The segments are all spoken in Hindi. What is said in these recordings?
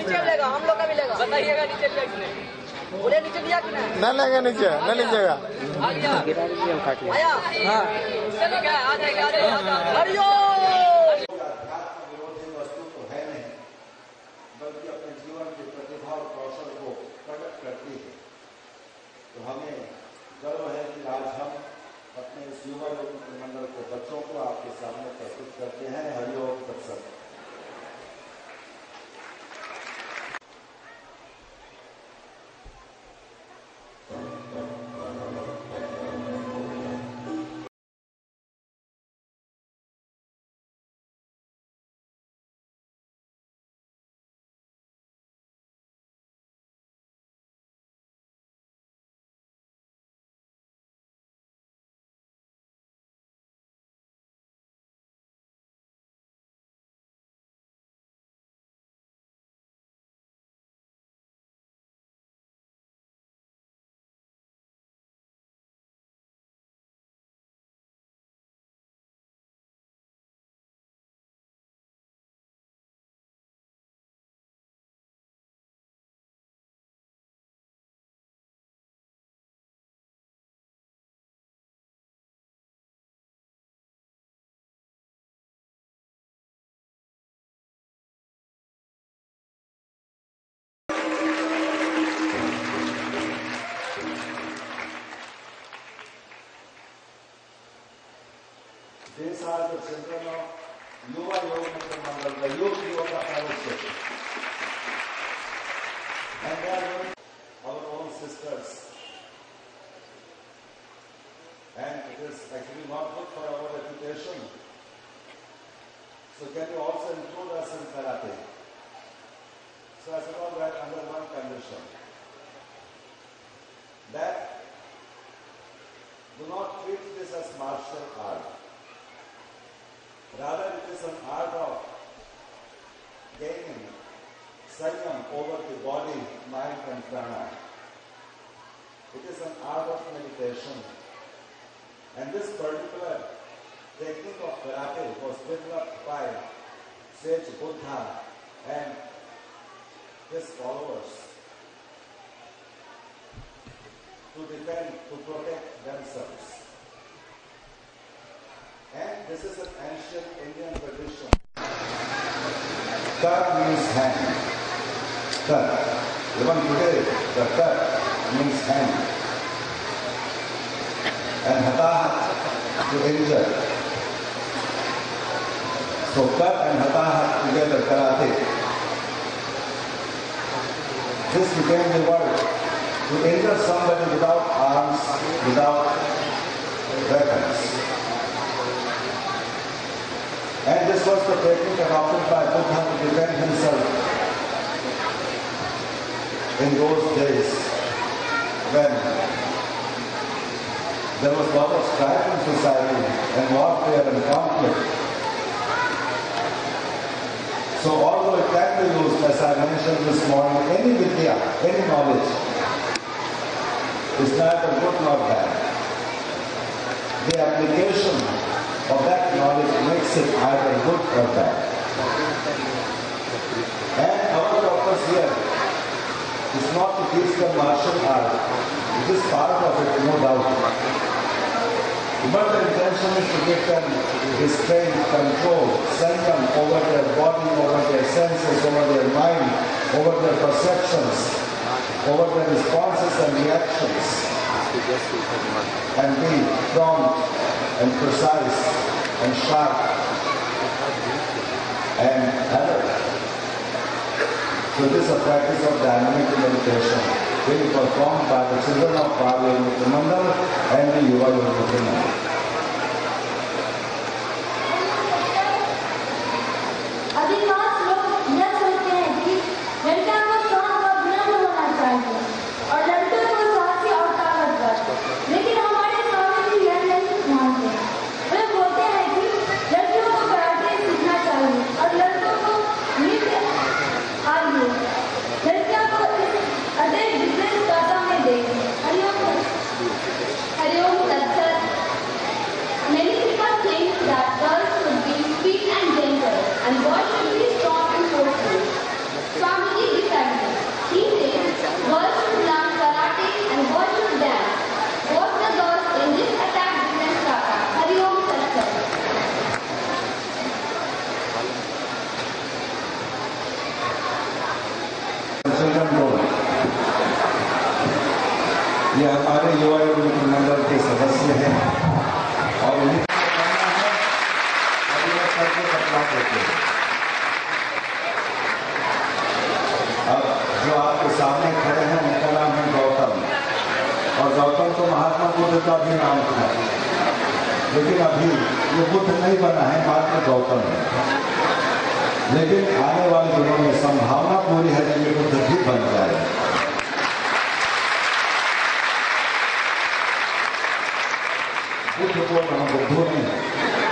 नीचे लेगा, हम लोग का भी लेगा, बताइएगा नीचे लिया कि नहीं? बोले नीचे लिया कि नहीं? न लेगा नीचे, न लीजिएगा। आ गया आया, हाँ चलो क्या आ जाएगा, हरिओ वस्तु तो है नहीं, बल्कि अपने जीवन की प्रतिभा और कौशल को प्रकट करती है। तो हमें गर्व है कि आज हम अपने इस युवा योगिक मंडल के बच्चों को आपके सामने प्रस्तुत करते हैं। हरिओम तत्सत। These are the children of Yuva Yogic Mandal, the Youth Yoga Fellowship. And they are our own sisters. And it is actually not good for our reputation. So can you also include us in karate? So I said, all right, under one condition. That do not treat this as martial art. Rather, it is an art of gaining sanyam over the body, mind and prana. It is an art of meditation. And this particular technique of karate was developed by sage Buddha and his followers to defend, to protect themselves. And this is an ancient Indian tradition. Kar means hand. Kar. Even today, the kar means hand. And hatahat, to injure. So kar and hatahat together, karate. This became the word to injure somebody without arms, without weapons. And this was the technique adopted by Buddha to defend himself in those days when there was a lot of strife in society and warfare and conflict. So although it can be used, as I mentioned this morning, any vidya, any knowledge is neither good nor bad. The application of that knowledge makes it either good or bad. And our purpose here is not to teach them martial art. It is part of it, no doubt. But the intention is to give them restraint, control, sanyam over their body, over their senses, over their mind, over their perceptions, over their responses and reactions, and be prompt and precise and sharp and alert. So this is a practice of dynamic meditation being performed by the children of Bihar Yogic Mandal and the Yuva Yogic Mandal. अधिकांश लोग यह सोचते हैं कि लड़कियों को शांत और विनम्र होना चाहिए और लड़कों को साहसी और ताकतवर। लेकिन हमारे स्वामी जी यह नहीं मानते। वे बोलते हैं कि लड़कियों को कराटे सीखना चाहिए और लड़कों को नृत्य आइए। लड़कियों को इस अध्ययन विशेष दशा में देखें। हरिओम तत्सत। ये हमारे युवा योगिक मंडल के सदस्य हैं और उन्हें करके कपड़ा देते हैं। अब जो आपके सामने खड़े हैं उनका नाम है गौतम, और गौतम तो महात्मा बुद्ध का भी नाम था, लेकिन अभी ये बुद्ध नहीं बना है, मात्र गौतम है। लेकिन आने वाले दिनों में संभावना पूरी है कि ये बुद्ध भी बन जाए। बुद्ध को हम बुद्धू नहीं है।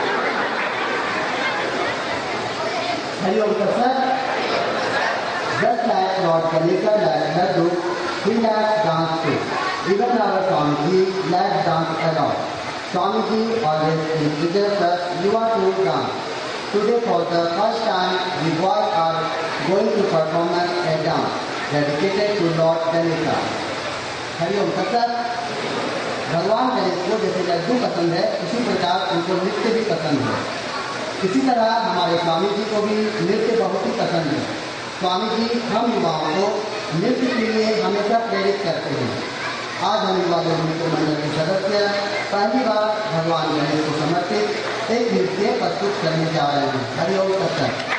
Hariom sir, just like Lord Kalika likes Laddu, he likes dance too. Even our Swamiji likes dance a lot. Swamiji always encourages us, you are to dance. Today for the first time, the boys are going to perform a dance dedicated to Lord Kalika. Hariom sir, भगवान गणेश को जैसे लड्डू पसंद है, उसी प्रकार उनको नृत्य भी पसंद है। इसी तरह हमारे स्वामी जी को भी नृत्य बहुत ही पसंद है। स्वामी जी हम युवाओं को नृत्य के लिए हमेशा प्रेरित करते हैं। आज हम युवा योगिक मंडल के सदस्य पहली बार भगवान गणेश को समर्पित एक नृत्य प्रस्तुत करने जा रहे हैं। हरिओम सत्संग।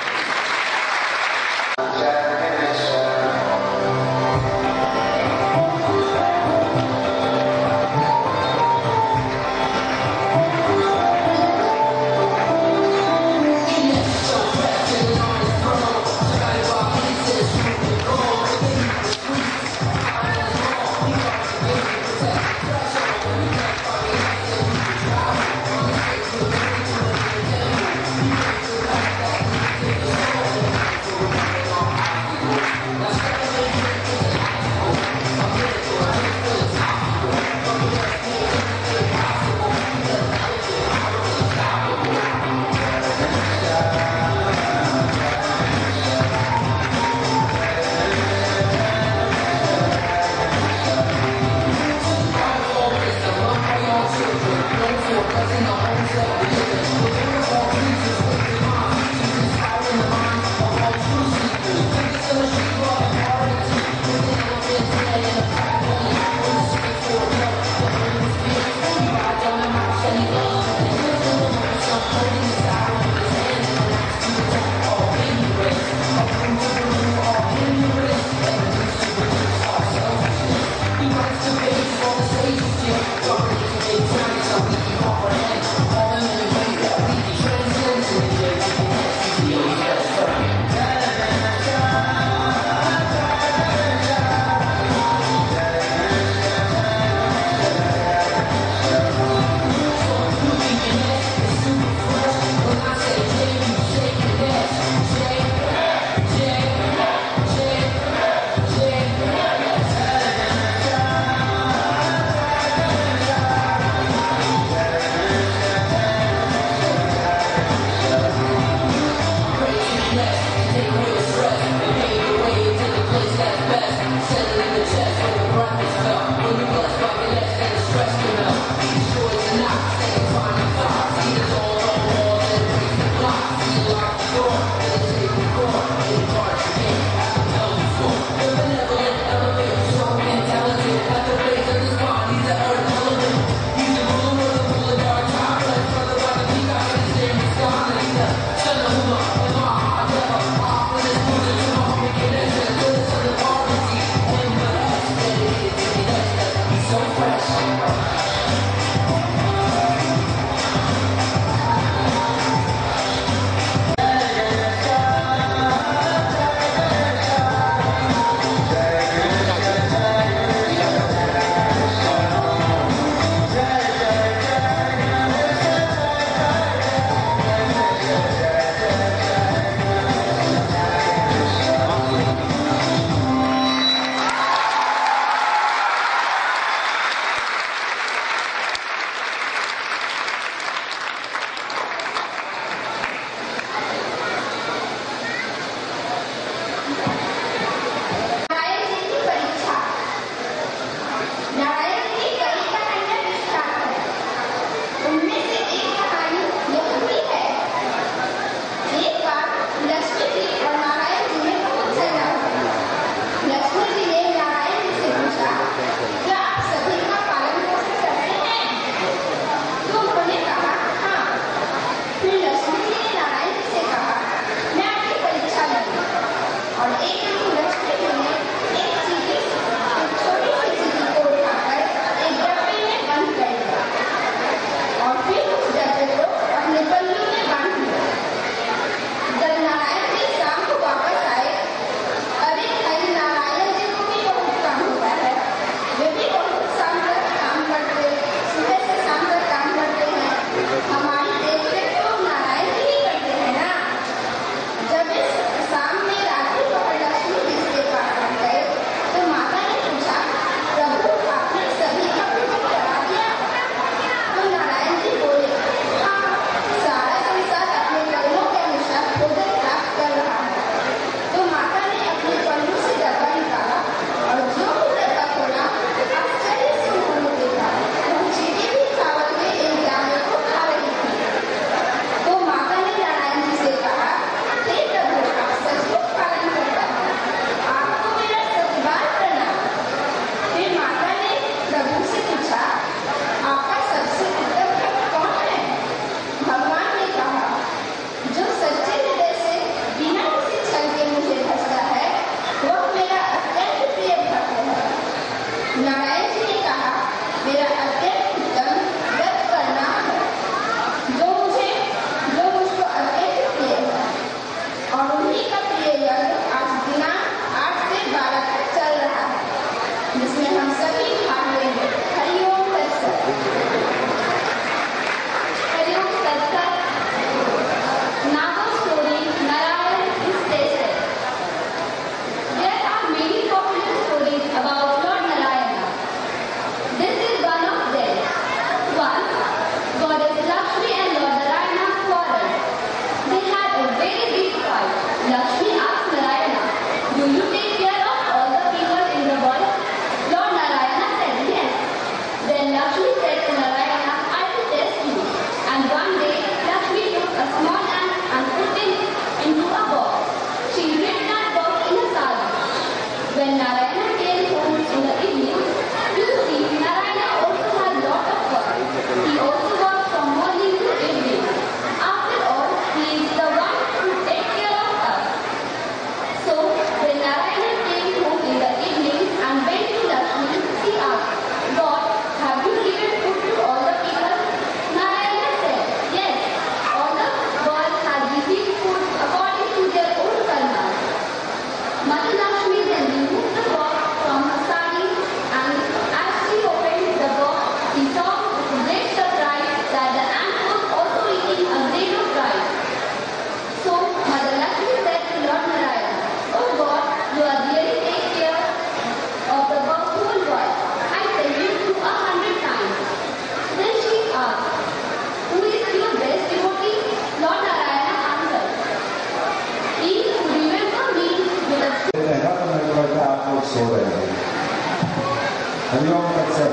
Mother Lakshmi then removed the box from her sari, and as she opened the box, she saw with great surprise that the ant was also eating a grain of rice. So Mother Lakshmi said to Lord Narayan, "Oh God, you are really take care of the whole world. I tell you 100 times." Then she asked, "Who is your best devotee?" Lord Narayana answered, "He who remember me with a..." तो मैंने बोला आप लोग सो रहे हैं। हरिओम तत्सत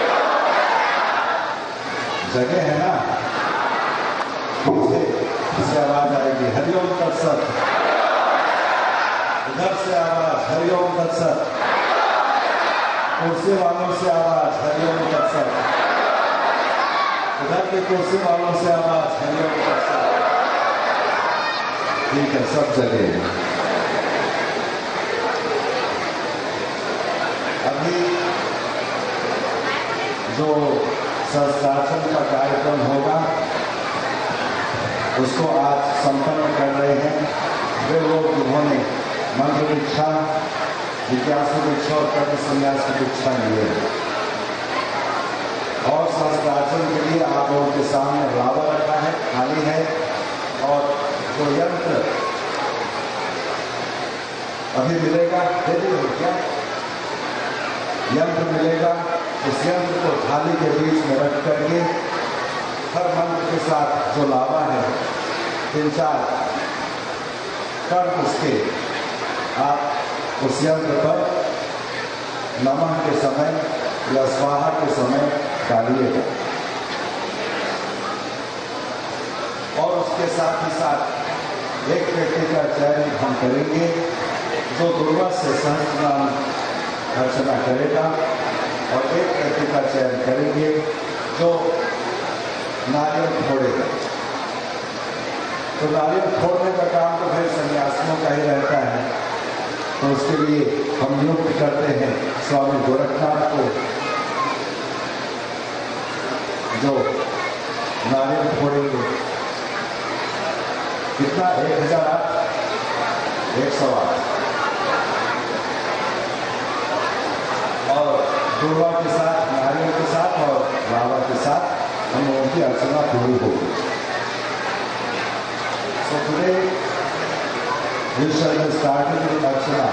जगह है ना, पीछे से आवाज आएगी हरिओम तत्सत, इधर से आवाज हरिओम तत्सत, कुर्सी वालों से आवाज हरिओम तत्सत, उधर के कुर्सी वालों से आवाज हरिओम तत्सत। ठीक है, सब जगह। अभी जो संस्कारण का कार्यक्रम होगा उसको आज संपन्न कर रहे हैं वे लोग जिन्होंने मंत्र दीक्षा, जिज्ञासु दीक्षा और कर्म संन्यास की दीक्षा लिए। और संस्कारण के लिए आप लोगों के सामने लावा रखा है, खाली है, और जो यंत्र अभी मिलेगा, दे देंगे क्या? यंत्र मिलेगा, उस यंत्र को थाली के बीच में रख करके हर मंत्र के साथ जो लावा है 3-4 कर्म उसके आप उस यंत्र पर नमः के समय या स्वाहा के समय डालिएगा। और उसके साथ ही साथ एक व्यक्ति का चयन हम करेंगे जो दुर्वा से सहस्त्रनाम अर्चना करेगा, और एक व्यक्ति का चयन करेंगे जो नारियल फोड़ेगा। तो नारियल फोड़ने का काम तो फिर सन्यासियों का ही रहता है, तो उसके लिए हम नियुक्त करते हैं स्वामी गोरखनाथ को, जो नारियल फोड़ेंगे। कितना? 1008 108। और दुर्वा के साथ, नारियल के साथ और लावा के साथ हम लोगों की अर्चना पूरी होगी। So today we shall be starting with Archana.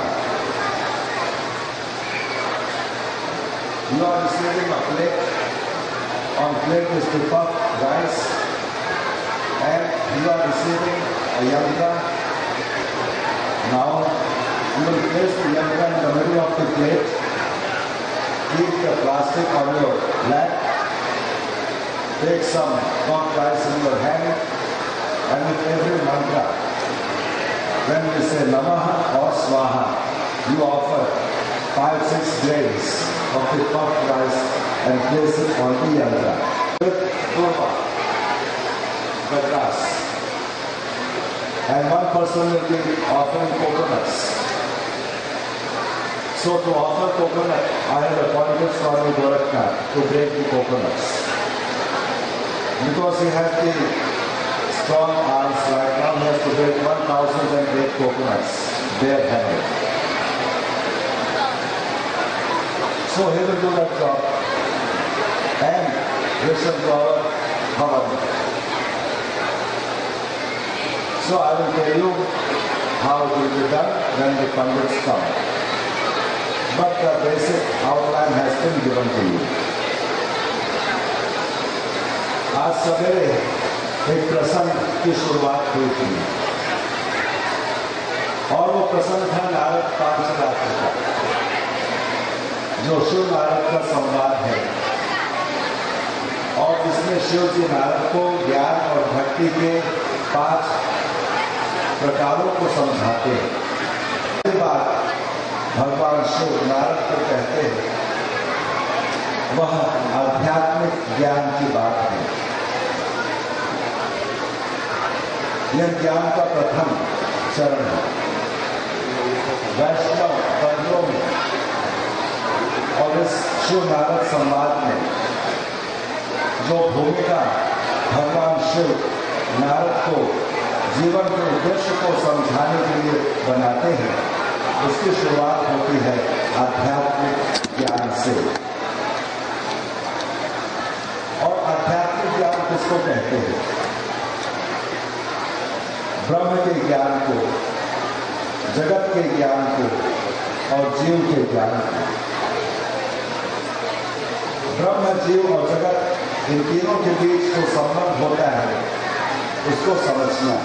You are receiving a plate. On plate is the puff rice, and you are receiving a yantra. Now you will place the yantra in the middle of the plate. Keep the plastic on your lap. Take some puff rice in your hand, and with every mantra, when we say Namaha or Swaha, you offer 5-6 grains of the puff rice and place it on the yantra. With Durva, the grass. And one person will be offering coconuts. So to offer coconut, I have appointed Swami Gorakhnath to break the coconuts. Because he has the strong arms right now, he has to break 1008 coconuts barehanded. So he will do that job, and we shall do our Havan. So I will tell you how it will be done when the Pandits come. But the basic outline has been given to you. आज सवेरे एक प्रसंग की शुरुआत हुई थी, और वो प्रसंग था नारद पांचरात्र का, जो शिव नारद का संवाद है, और इसमें शिव जी नारद को ज्ञान और भक्ति के 5 प्रकारों को समझाते हैं। इसके बाद भगवान शिव नारद को कहते हैं, वह आध्यात्मिक ज्ञान की बात है। यह ज्ञान का प्रथम चरण है। वैष्णव बंधुओं में और इस शिव नारद संवाद में जो भूमिका भगवान शिव नारद को जीवन के उद्देश्य को समझाने के लिए बनाते हैं, उसकी शुरुआत होती है आध्यात्मिक ज्ञान से। और आध्यात्मिक ज्ञान किसको कहते हैं? ब्रह्म के ज्ञान को, जगत के ज्ञान को और जीव के ज्ञान को। ब्रह्म, जीव और जगत, इन तीनों के बीच जो संबंध होता है उसको समझना,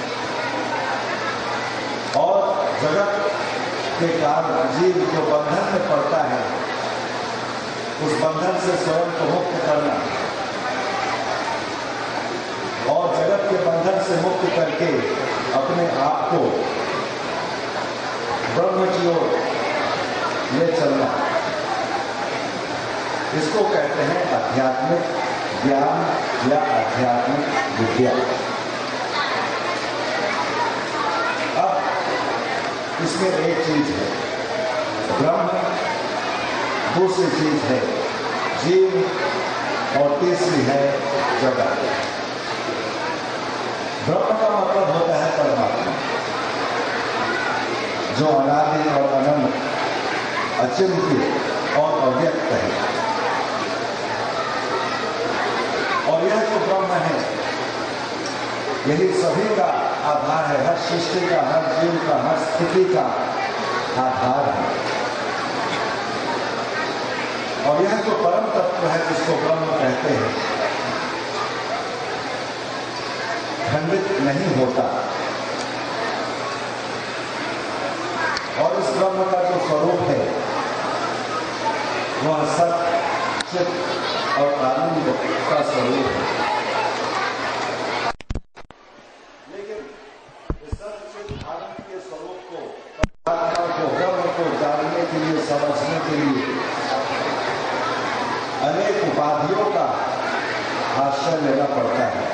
और जगत के कारण जीव जो बंधन में पड़ता है उस बंधन से स्वयं को मुक्त करना, और जगत के बंधन से मुक्त करके अपने आप को ब्रह्म की ओर ले चलना, इसको कहते हैं आध्यात्मिक ज्ञान या आध्यात्मिक विद्या। अब इसमें एक चीज है ब्रह्म, दूसरी चीज है जीव और तीसरी है जगत। ब्रह्म का मतलब होता है परमात्मा, जो अनादि और अनंत, अचिंत्य और अव्यक्त है। और यह जो ब्रह्म है यही सभी का आधार है, हर सृष्टि का, हर जीव का, हर स्थिति का आधार है। और यह जो परम तत्व है जिसको ब्रह्म कहते हैं, खंडित नहीं होता। और इस ब्रह्म का जो स्वरूप है वह सत्य, चित्त और आनंद का स्वरूप है। लेकिन इस सत्य, चित्त, आनंद के स्वरूप को, परमात्मा को, ब्रह्म को जानने के लिए, समझने के लिए अनेक उपाधियों का आश्रय लेना पड़ता है,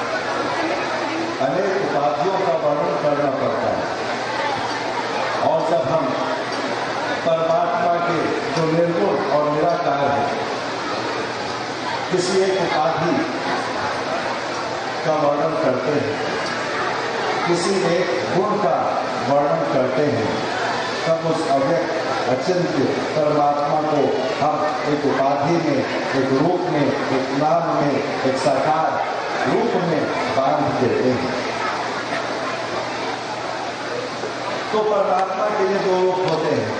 अनेक उपाधियों का वर्णन करना पड़ता है। और जब हम परमात्मा के जो निर्गुण और निराकार है, किसी एक उपाधि का वर्णन करते हैं, किसी एक गुण का वर्णन करते हैं, तब उस अव्यक्त अचिंत्य परमात्मा को हम एक उपाधि में, एक रूप में, एक नाम में, एक साकार रूप में बांध देते हैं। तो परमात्मा के लिए दो रूप होते हैं,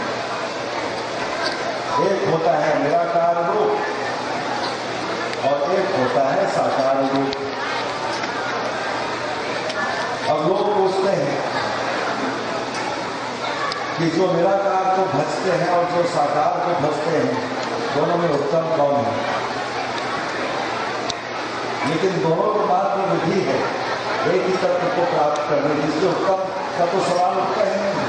एक होता है निराकार रूप और एक होता है साकार रूप। अब लोग पूछते हैं कि जो निराकार को भजते हैं और जो साकार को भजते हैं, दोनों में उत्तम कौन है? लेकिन दोनों को मात्र विधि है एक ही तत्व को प्राप्त करने की, इसलिए उत्तम का तो सवाल उठता ही नहीं।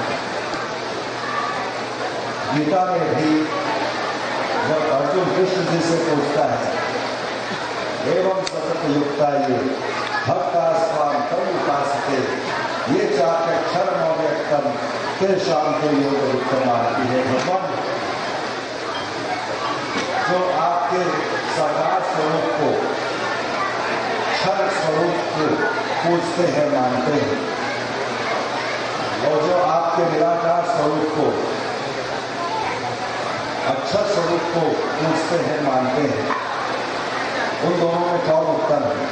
गीता में भी जब अर्जुन कृष्ण जी से पूछता है, एवं सतत युक्ता ये भक्ता स्वाम तम उपासते ये चाहते क्षरम अव्यक्तम तेषां के योग उत्तम आती है। भगवान जो आपके साकार स्वरूप को, क्षर स्वरूप को पूजते हैं, मानते हैं, और जो आपके निराकार स्वरूप को, अक्षर स्वरूप को पूजते हैं, मानते हैं, उन दोनों में कौन उत्तम है?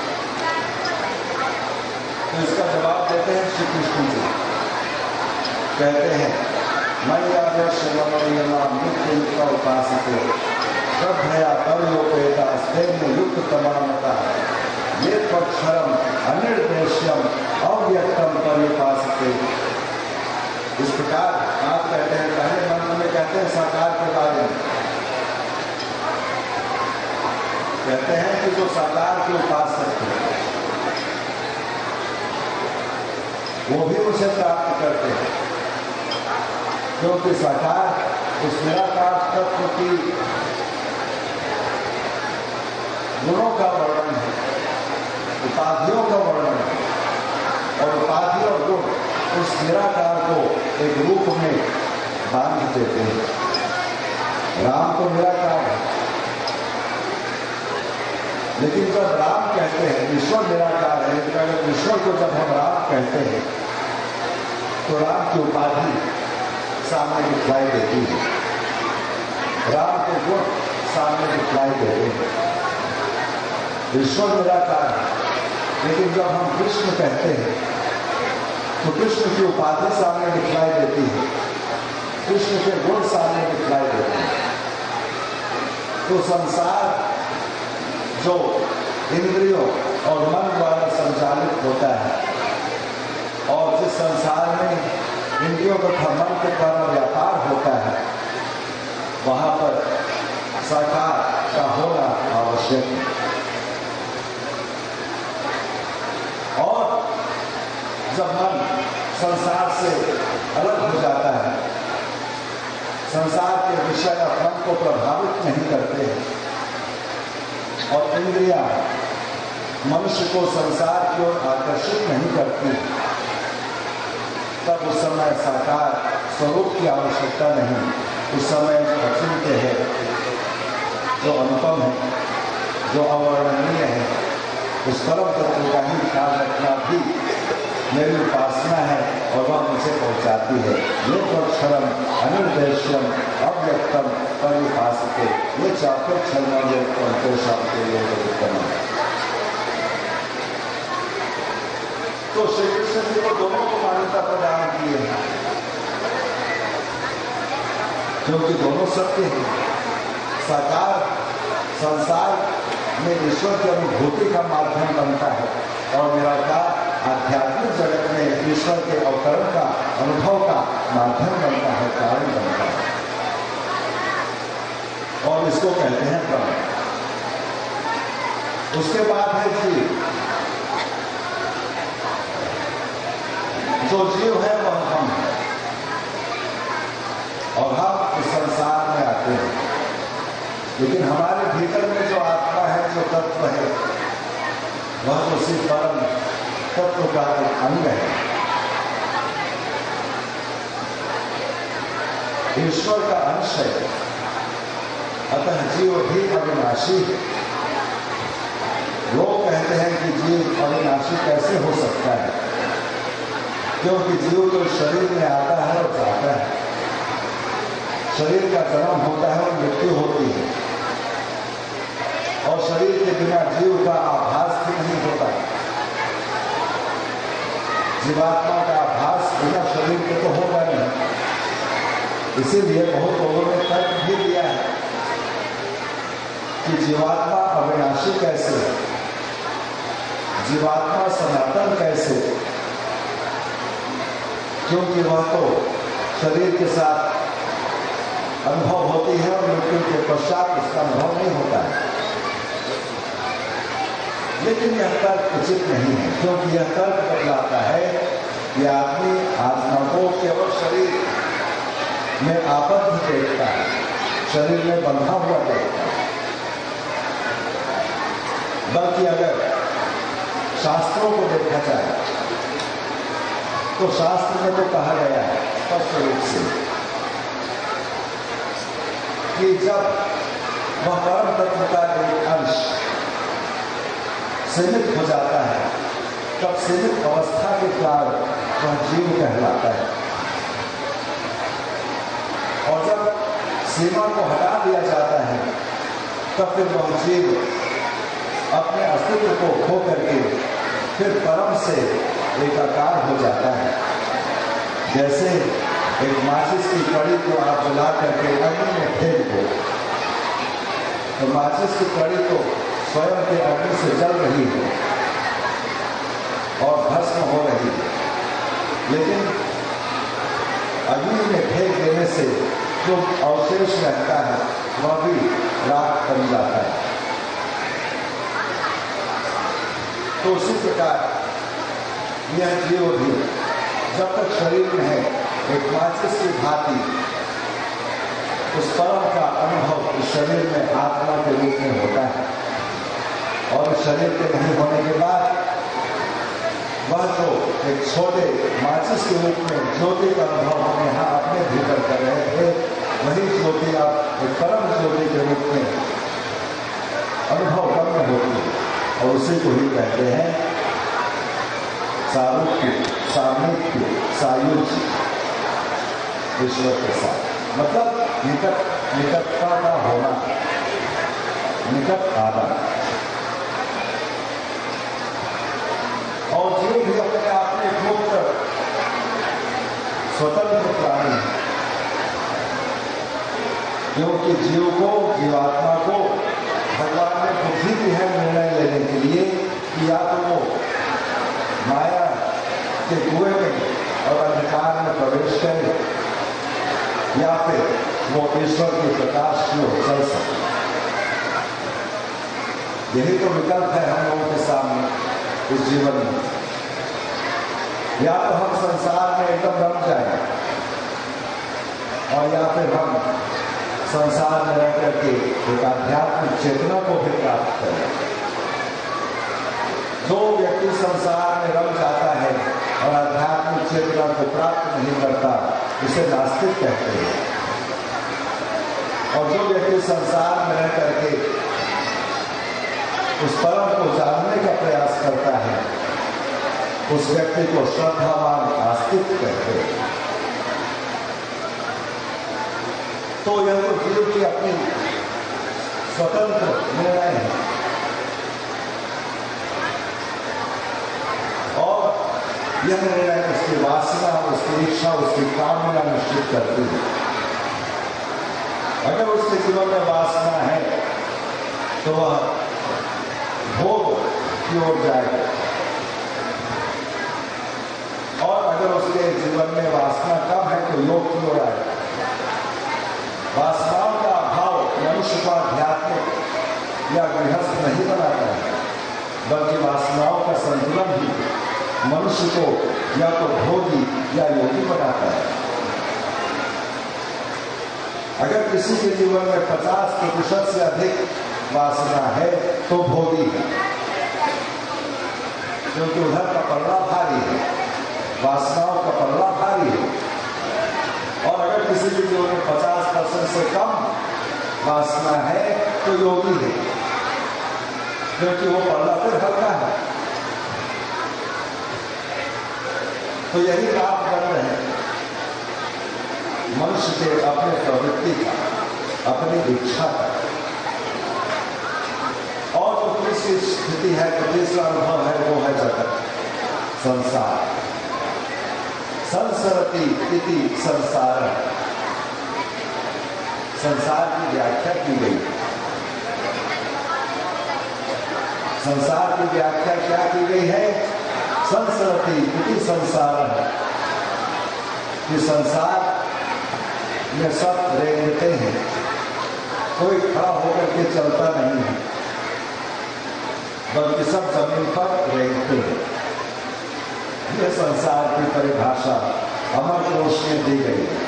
तो इसका जवाब देते हैं श्री कृष्ण जी। कहते हैं मैया नित्य युक्त उपासित श्रद्धया तयोपेता स्तेन युक्त तमामता ये पक्षरम अनिर्देश्यम अव्यक्तम पर्युपासित। इस प्रकार आप कहते हैं, पहले मंत्र में कहते हैं साकार के बारे में, कहते हैं कि जो साकार के उपासक हैं वो भी उसे प्राप्त करते हैं, क्योंकि साकार उस निराकार तत्व की गुणों का वर्णन है, उपाधियों का वर्णन है, और उपाधि और गुण उस निराकार को एक रूप में बांध देते हैं। राम तो निराकार है, लेकिन जब राम कहते हैं, ईश्वर निराकार है, लेकिन अगर ईश्वर को जब हम राम कहते हैं तो राम की उपाधि सामने दिखलाई देती है, राम के गुण सामने दिखलाई देते हैं। ईश्वर निराकार है, लेकिन जब हम कृष्ण कहते हैं तो कृष्ण की उपाधि सामने दिखलाई देती है, कृष्ण के गुण सामने दिखलाई देते हैं। तो संसार जो इंद्रियों और मन द्वारा संचालित होता है, और जिस संसार में इंद्रियों तथा मन के द्वारा व्यापार होता है, वहां पर साकार का होना आवश्यक है। और जब मन संसार से अलग हो जाता है, संसार के विषय मन को प्रभावित नहीं करते हैं, और इंद्रियां मनुष्य को संसार की ओर आकर्षित नहीं करती, तब उस समय साकार स्वरूप की आवश्यकता नहीं। उस समय अचिंत्य है, जो अनुपम है, जो अवर्णनीय है, उस परम तत्व का ही ख्याल रखना भी मेरी उपासना है, और वह मुझे पहुंचाती है। ये क्षरम अनिर्देश्यम अव्यक्तम परिभाषते, ये चाकर क्षण के लिए तो श्री कृष्ण जी को दोनों को मान्यता प्रदान की है, क्योंकि दोनों सत्य हैं। साकार संसार में ईश्वर की अनुभूति का माध्यम बनता है, और निराकार आध्यात्मिक जगत में ईश्वर के अवतरण का अनुभव का माध्यम बनता है, कारण बनता है, और इसको कहते हैं ब्रह्म। उसके बाद है जीव। जो जीव है वह हम है, और हम इस संसार में आते हैं, लेकिन हमारे भीतर में जो आत्मा है, जो तत्व है, वह तो सिर्फ परम तत्व का एक अंग है। ईश्वर का अंश है, अतः जीव भी अविनाशी है। लोग कहते हैं कि जीव अविनाशी कैसे हो सकता है, क्योंकि जीव तो शरीर में आता है और जाता है, शरीर का जन्म होता है और मृत्यु होती है, और शरीर के बिना जीव का आभास भी नहीं होता। जीवात्मा का आभास बिना शरीर के तो होगा नहीं। इसीलिए बहुत लोगों ने तर्क भी दिया है कि जीवात्मा अविनाशी कैसे, जीवात्मा सनातन कैसे, क्योंकि वह तो शरीर के साथ अनुभव होती है और मृत्यु के पश्चात उसका अनुभव नहीं होता है। लेकिन यह तर्क उचित नहीं है, क्योंकि यह तर्क बतलाता है कि आदमी आत्मा को केवल शरीर में आबद्ध देखता है, शरीर में बंधा हुआ देखता है। बल्कि अगर शास्त्रों को देखा जाए तो शास्त्र में तो कहा गया है स्पष्ट रूप से कि जब वह परम तत्व का एक अंश सीमित हो जाता है, तब सीमित अवस्था के कारण वह जीव कहलाता है, और जब सीमा को हटा दिया जाता है, तब फिर वह जीव अपने अस्तित्व को खो करके फिर परम से एकाकार हो जाता है। जैसे एक माचिस की कड़ी को आप जला करके अग्नि में फेंक दो, तो माचिस की कड़ी तो स्वयं के अग्नि से जल रही है और भस्म हो रही है, लेकिन अग्नि में फेंक देने से जो अवशेष रहता है वह भी राख बन जाता है। तो उसी प्रकार यह जीव भी जब तक शरीर में है एक माचिस की भांति उस परम का अनुभव इस शरीर में आत्मा के रूप में होता है, और शरीर के नहीं होने के बाद वह जो एक छोटे माचिस के रूप में ज्योति का अनुभव हम यहाँ अपने भीतर कर रहे थे, वही ज्योति अब एक परम ज्योति के रूप में अनुभव करने होती है, और उसी को ही कहते हैं सारूप्य, सामीप्य, सायुज्य। ईश्वर के साथ, मतलब निकटता का होना, निकट आना। और जीव भी अपने आप में मुक्त स्वतंत्र प्राणी है, क्योंकि जीव को, जीवात्मा को भगवान ने बुद्धि दी है निर्णय लेने के लिए कि या तो वो माया के कुएं में और अंधकार में प्रवेश करे या फिर वो ईश्वर के प्रकाश की ओर चल सके। यही तो विकल्प है हम लोगों के सामने इस जीवन में। या तो हम संसार में एकदम रम जाए और या फिर हम संसार में रह करके एक आध्यात्मिक चेतना को भी प्राप्त करें। जो व्यक्ति संसार में रम जाता है और आध्यात्मिक चेतना को प्राप्त नहीं करता, उसे नास्तिक कहते हैं। और जो व्यक्ति संसार में रह करके उस परम को जानने का प्रयास करता है, उस व्यक्ति को श्रद्धावान आस्तिक कहते हैं। तो यह तो जीव की अपनी स्वतंत्र निर्णय है और यह निर्णय उसकी वासना, उसकी इच्छा, उसकी कामना निश्चित करती है। अगर उसके जीवन में वासना है तो वह भोग की ओर जाएगा, और अगर उसके जीवन में वासना कम है तो योग की ओर आएगा। वासनाओं का अभाव मनुष्य को आध्यात्मिक या गृहस्थ नहीं बनाता है, बल्कि वासनाओं का संतुलन ही मनुष्य को या तो भोगी या योगी बनाता है। अगर किसी के जीवन में 50% से अधिक वासना है तो भोगी है, क्योंकि उधर का पल्ला भारी है, वासनाओं का पल्ला भारी है। और अगर किसी के जीवन में 50% से कम वासना है तो योगी है, क्योंकि वो पल्ला फिर हल्का है। तो यही मापदंड है मनुष्य के अपने प्रवृत्ति का, अपनी इच्छा का। और जो तीसरी स्थिति है, जो तीसरा अनुभव है, वो है जगत, संसार। संसरति इति संसार, संसार की व्याख्या की गई। संसार की व्याख्या क्या की गई है? संसरति इति संसार, कि संसार में सब रेंगते हैं, कोई खड़ा होकर के चलता नहीं है, बल्कि सब जमीन पर रेंगते हैं। यह संसार की परिभाषा अमर कोश में दी गई है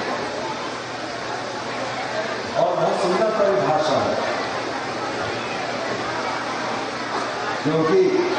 और बहुत सुंदर परिभाषा है, क्योंकि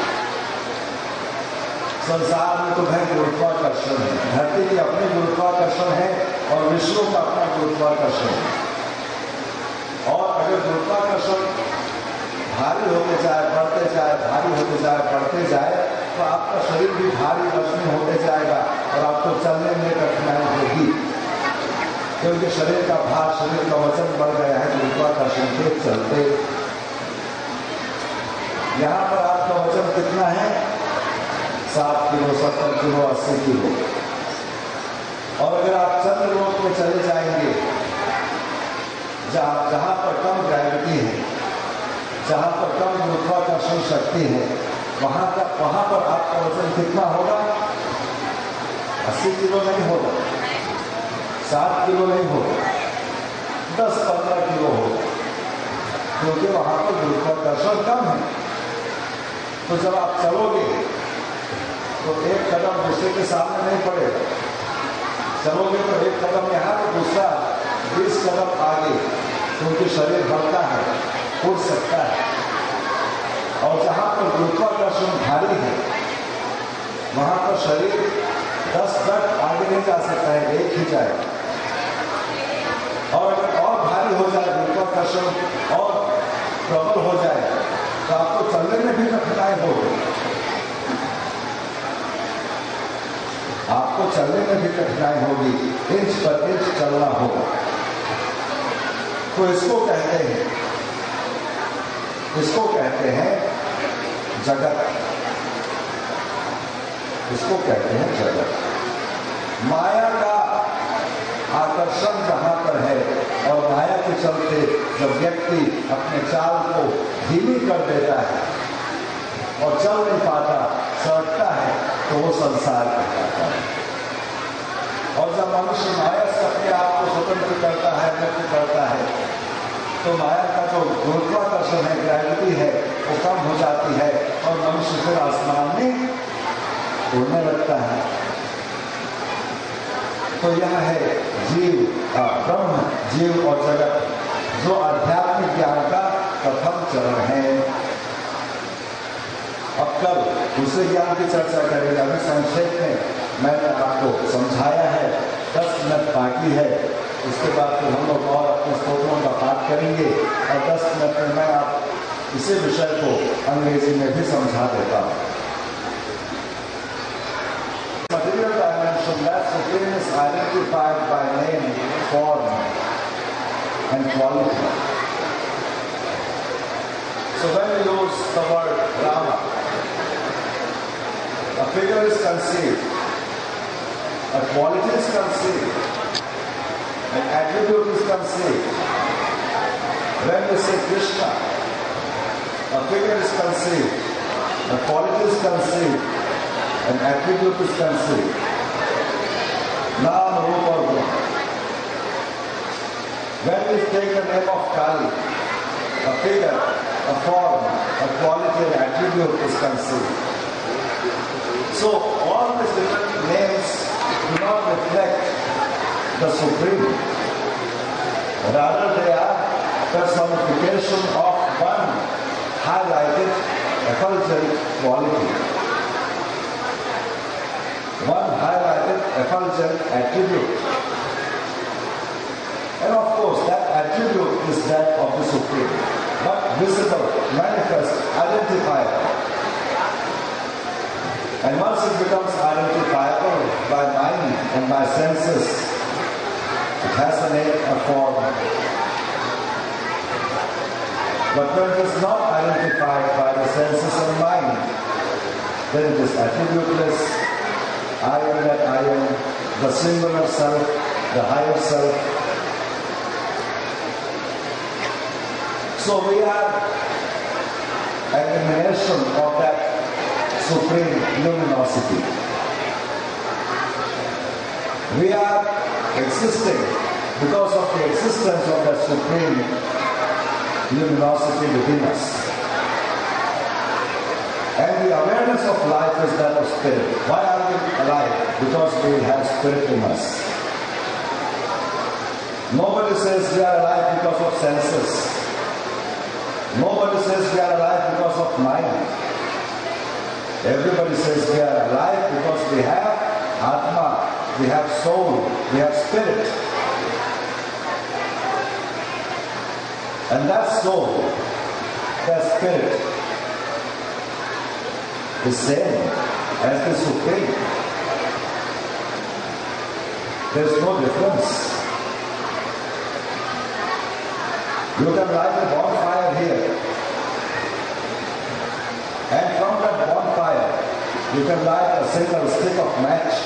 संसार में तो है गुरुत्वाकर्षण है, धरती की अपनी गुरुत्वाकर्षण है और विश्व का अपना गुरुत्वाकर्षण है। और अगर गुरुत्वाकर्षण भारी होते जाए, बढ़ते जाए, भारी होते जाए, बढ़ते जाए, तो आपका शरीर भी भारी वजनी होते जाएगा और आपको चलने में कठिनाई होगी, क्योंकि शरीर का भार, शरीर का वजन बढ़ गया है गुरुत्वाकर्षण के चलते। यहाँ पर आपका वजन कितना है? 7 किलो, 70 किलो, 80 किलो। और अगर आप चंद्रलोक में चले जाएंगे, जहाँ पर कम ग्रेविटी है, जहाँ पर कम गुरुत्वाकर्षण शक्ति है, वहाँ पर आपका वजन कितना होगा? 80 किलो नहीं होगा, 7 किलो नहीं होगा, 10-15 किलो होगा, क्योंकि वहाँ पर गुरुत्वाकर्षण कम है। तो जब आप चलोगे तो एक कदम दूसरे के सामने नहीं पड़ेगा, चलोगे तो एक कदम यहाँ तो दूसरा 20 कदम आगे, क्योंकि शरीर हल्का है, उड़ सकता है। और जहाँ पर गुरुत्वाकर्षण भारी है, वहाँ पर शरीर 10 फुट आगे नहीं जा सकता है, एक ही जाएगा। और अगर और भारी हो जाए, गुरुत्वाकर्षण और प्रबल हो जाए, तो आपको चलने में भी कठिनाई होगी। आप आपको चलने में भी कठिनाई होगी, इंच पर इंच चलना होगा। तो इसको कहते हैं जगत। इसको कहते हैं जगत। माया का आकर्षण जहां पर है और माया के चलते जब व्यक्ति अपने चाल को धीमी कर देता है और चल नहीं पाता, सड़कता है, तो वो संसार कहलाता है। और जब मनुष्य माया से अपने आप को स्वतंत्र करता है, व्यक्त करता है, तो माया का जो गुरुत्वाकर्षण है, ग्रेविटी है, वो कम हो जाती है और मनुष्य फिर आसमान में उड़ने लगता है। तो यह है जीव, ब्रह्म, जीव और जगत, जो आध्यात्मिक ज्ञान का प्रथम चरण है। अब कल दूसरे ज्ञान की चर्चा करेंगे। अभी संक्षेप में मैंने आपको समझाया है, 10 मिनट बाकी है। उसके बाद फिर हम लोग और अपने स्तोत्रों का पाठ करेंगे और 10 मिनट में मैं आप इसी विषय को अंग्रेजी में भी समझा देता हूँ। Material dimension, that supreme is identified by name, form and quality. So when we use the word Rama, a figure is conceived, a quality is conceived, an attribute is conceived. When we say Krishna, a figure is conceived, a quality is conceived, an attribute is conceived. Naam, Rupa or Guna. When we take the name of Kali, a figure, a form, a quality, an attribute is conceived. So all these different names do not reflect the Supreme. Rather they are personification of one highlighted, effulgent quality. One highlighted, effulgent attribute. And of course, that attribute is that of the Supreme. But visible, manifest, identifiable. And once it becomes identifiable by mind and by senses, it has a name, a form. But when it is not identified by the senses and mind, then it is attributeless. I am that I am, the singular self, the higher self. So we are an emanation of that supreme luminosity. We are existing because of the existence of that supreme luminosity within us. And the awareness of life is that of spirit. Why are we alive? Because we have spirit in us. Nobody says we are alive because of senses. Nobody says we are alive because of mind. Everybody says we are alive because we have Atma, we have soul, we have spirit. And that soul, that spirit, is same as the Supreme. There is no difference. You can light a bonfire here, and from that bonfire you can light a single stick of match.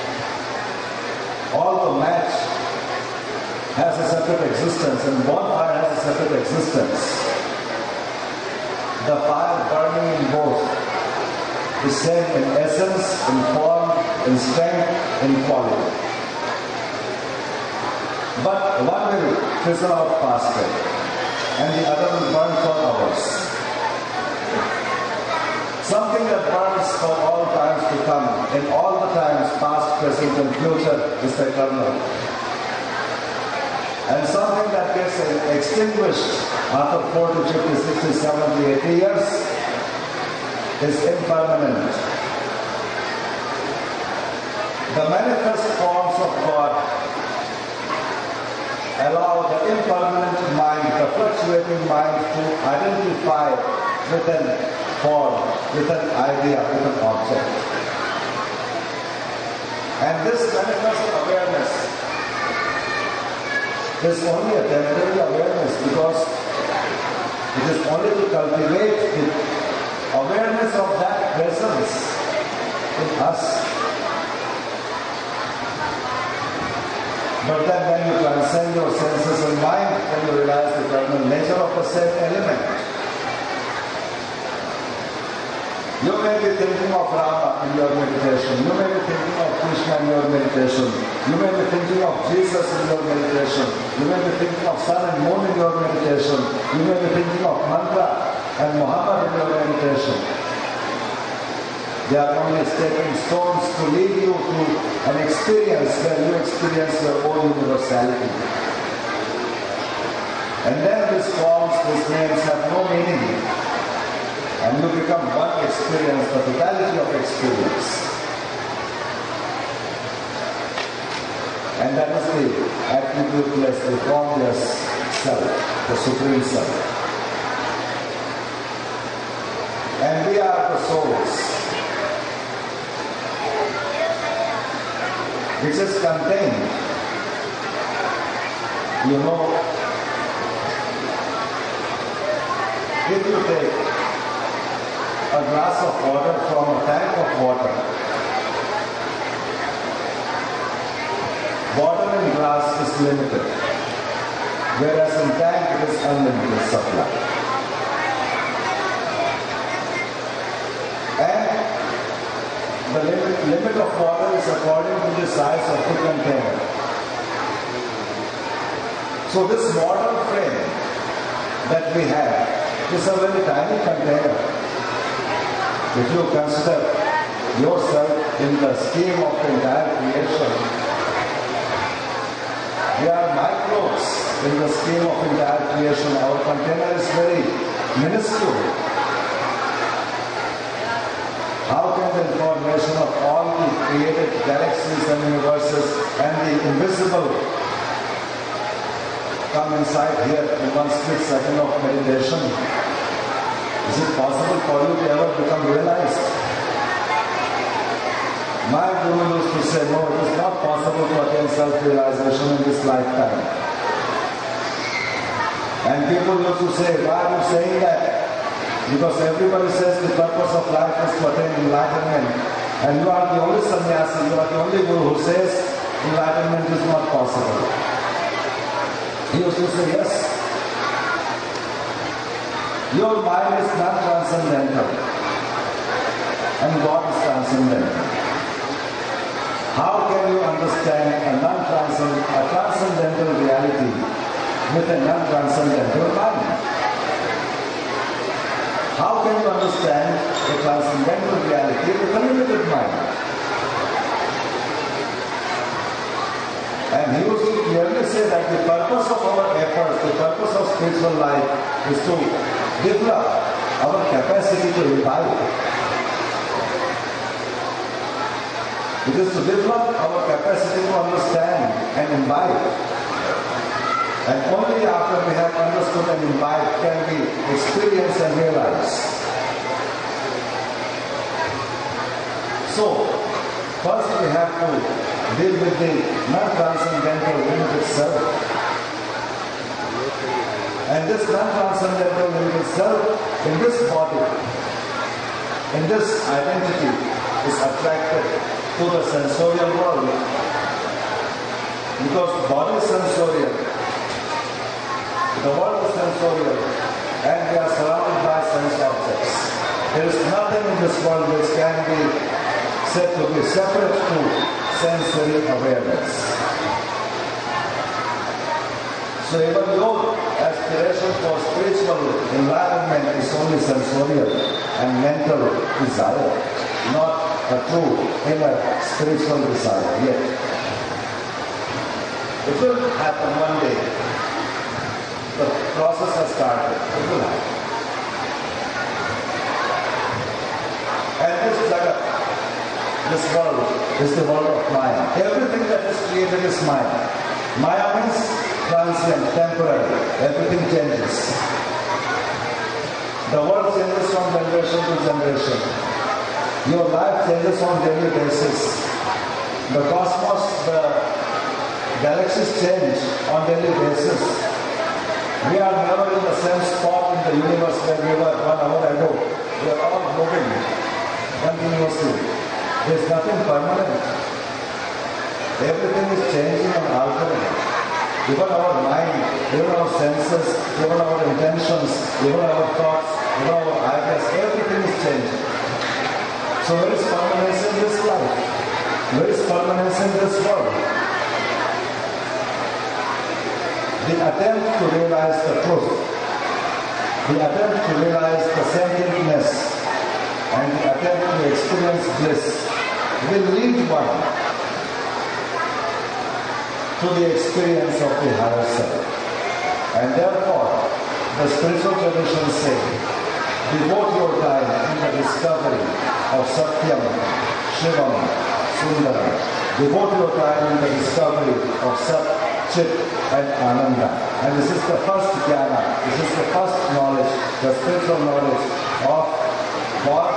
Although match has a separate existence and bonfire has a separate existence, the fire burning in both is same in essence, in form, in strength, in quality. But one will fizzle out faster and the other will burn for hours. Something that burns for all times to come, in all the times, past, present and future, is eternal. And something that gets extinguished after 40, 50, 60, 70, 80 years is impermanent. The manifest forms of God allow the impermanent mind, the fluctuating mind, to identify with an form, with an idea, with an object. And this manifest awareness is only a temporary awareness because it is only to cultivate the awareness of that presence in us. But then when you transcend your senses and mind, then you realize the eternal nature of the same element. You may be thinking of Rama in your meditation. You may be thinking of Krishna in your meditation. You may be thinking of Jesus in your meditation. You may be thinking of sun and moon in your meditation. You may be thinking of mantra and Muhammad in your meditation. They are only stepping stones to lead you to an experience where you experience your own universality. And then these forms, these names have no meaning. And you become one experience, the totality of experience. And that is the attributeless, the formless self, the Supreme Self. And we are the souls, which is contained, you know, if you take a glass of water from a tank of water, water in glass is limited, whereas in tank it is unlimited supply. And the limit of water is according to the size of the container. So this modern frame that we have is a very tiny container. If you consider yourself in the scheme of the entire creation, we are microbes in the scheme of entire creation. Our container is very minuscule. How can the information of all the created galaxies and universes and the invisible come inside here in one split second of meditation? Is it possible for you to ever become realized? My Guru used to say, no, it is not possible to attain self-realization in this lifetime. And people used to say, why are you saying that? Because everybody says the purpose of life is to attain enlightenment. And you are the only sannyasi, you are the only Guru who says enlightenment is not possible. He used to say, yes. Your mind is not transcendental and God is transcendental. How can you understand a transcendental reality with a non-transcendental mind? How can you understand a transcendental reality with a limited mind? And he used to clearly say that the purpose of our efforts, the purpose of spiritual life is to develop our capacity to imbibe. It is to develop our capacity to understand and imbibe. And only after we have understood and imbibed can we experience and realize. So, first we have to deal with the non-transcendental limited self. And this non-transcendental limited self, in this body, in this identity, is attracted to the sensorial world. Because the body is sensorial, the world is sensorial, and we are surrounded by sense objects. There is nothing in this world which can be said to be separate to sensory awareness. So even your aspiration for spiritual enlightenment is only sensorial and mental desire, not a true inner spiritual desire yet. It will happen one day. The process has started. It will happen. And this jagat, this world, is the world of Maya. Everything that is created is Maya. Maya means transient, temporary, everything changes. The world changes from generation to generation. Your life changes on daily basis. The cosmos, the galaxies change on daily basis. We are never in the same spot in the universe where we were 1 hour ago. We are all moving continuously. There is nothing permanent. Everything is changing and altering. Even our mind, even our senses, even our intentions, even our thoughts, even our ideas, everything is changing. So where is permanence in this life? Where is permanence in this world? The attempt to realize the truth, the attempt to realize the sentientness, and the attempt to experience bliss will lead one to the experience of the higher self. And therefore, the spiritual traditions say, devote your time in the discovery of Satyam, Shivam, Sundaram. Devote your time in the discovery of Sat, Chit and Ananda. And this is the first jnana, this is the first knowledge, the spiritual knowledge of God,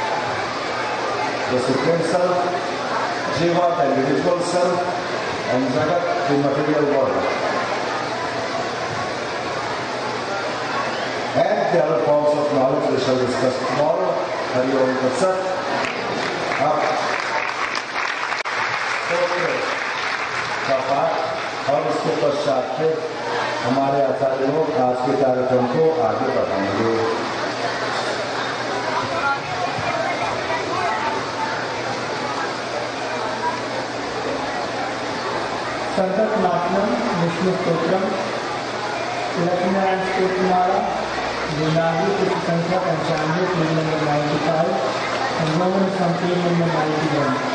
the Supreme Self, Jiva, the individual self, and Jagat, the material world. And the other forms of knowledge we shall discuss tomorrow. Hari Om Tat Sat. का पाठ और इसके पश्चात फिर हमारे आचार्य लोग आज के कार्यक्रम को आगे बढ़ाएंगे। संकट नाटनम विष्णु स्तोत्रम लक्ष्मीनारायण स्तोत्रमाला गुनागी की संख्या 95 पेज नंबर 95 रोमन संपेज number 91।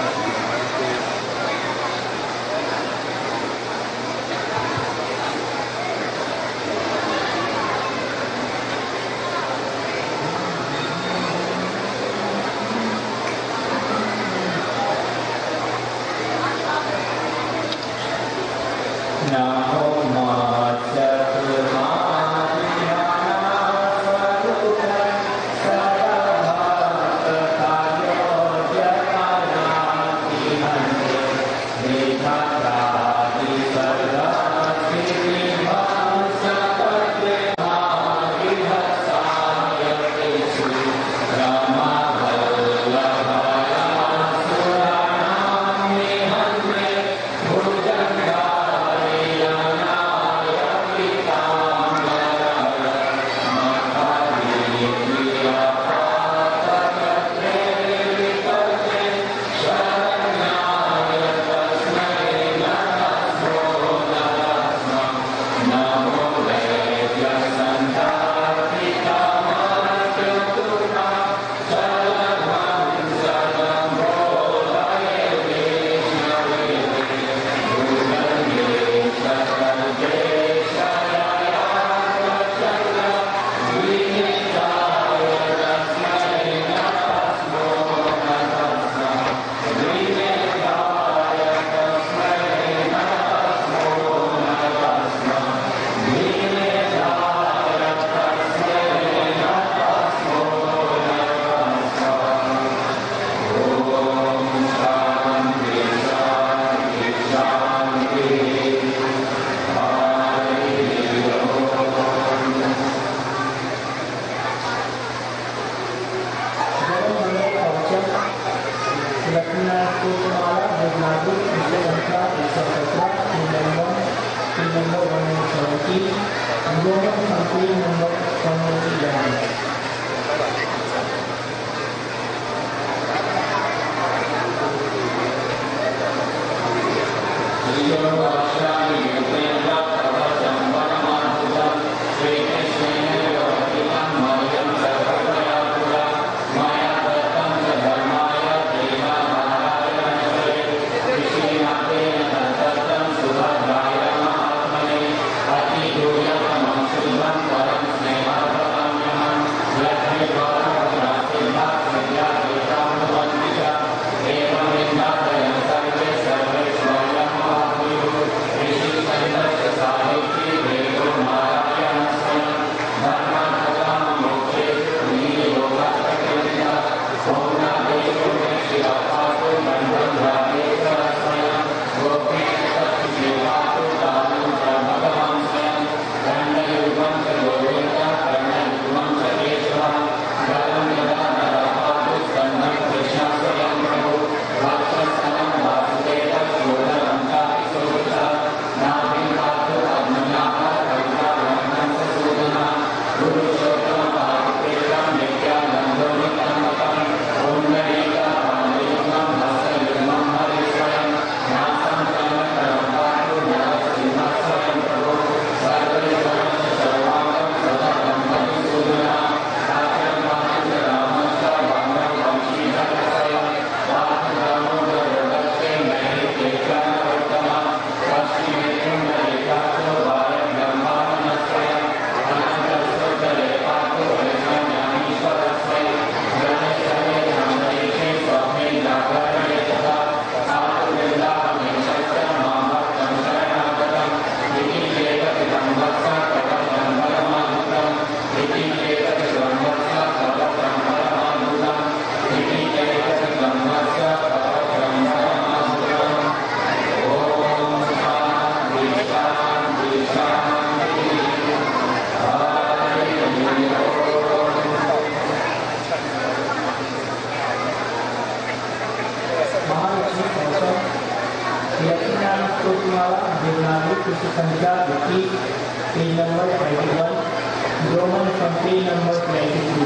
page number 21, Roman from page number 23.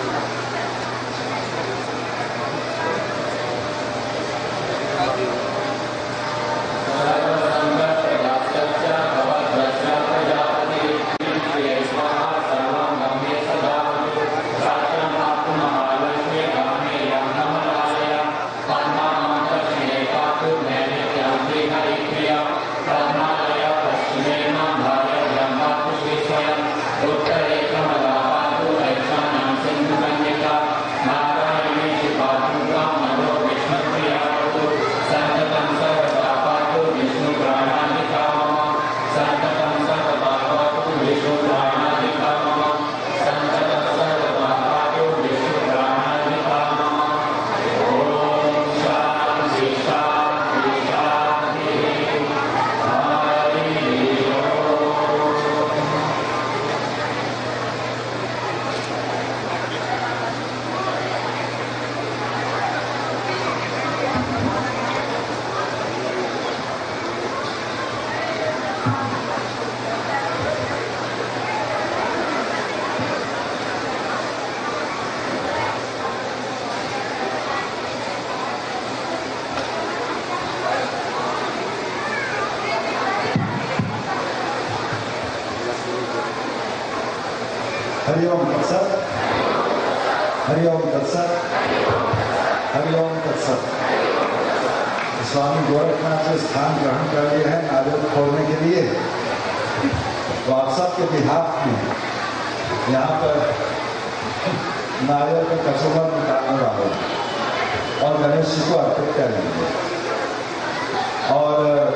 Hariom तत्सत, हरिओम तत्सत, हरिओम तत्सत। स्वामी गोरखनाथ से स्थान ग्रहण कर लिए हैं नारियल फोड़ने के लिए। तो आप सबके बिहाफ में यहाँ पर नारियल के कचुमर निकालने वाले और गणेश जी को अर्पित करेंगे। और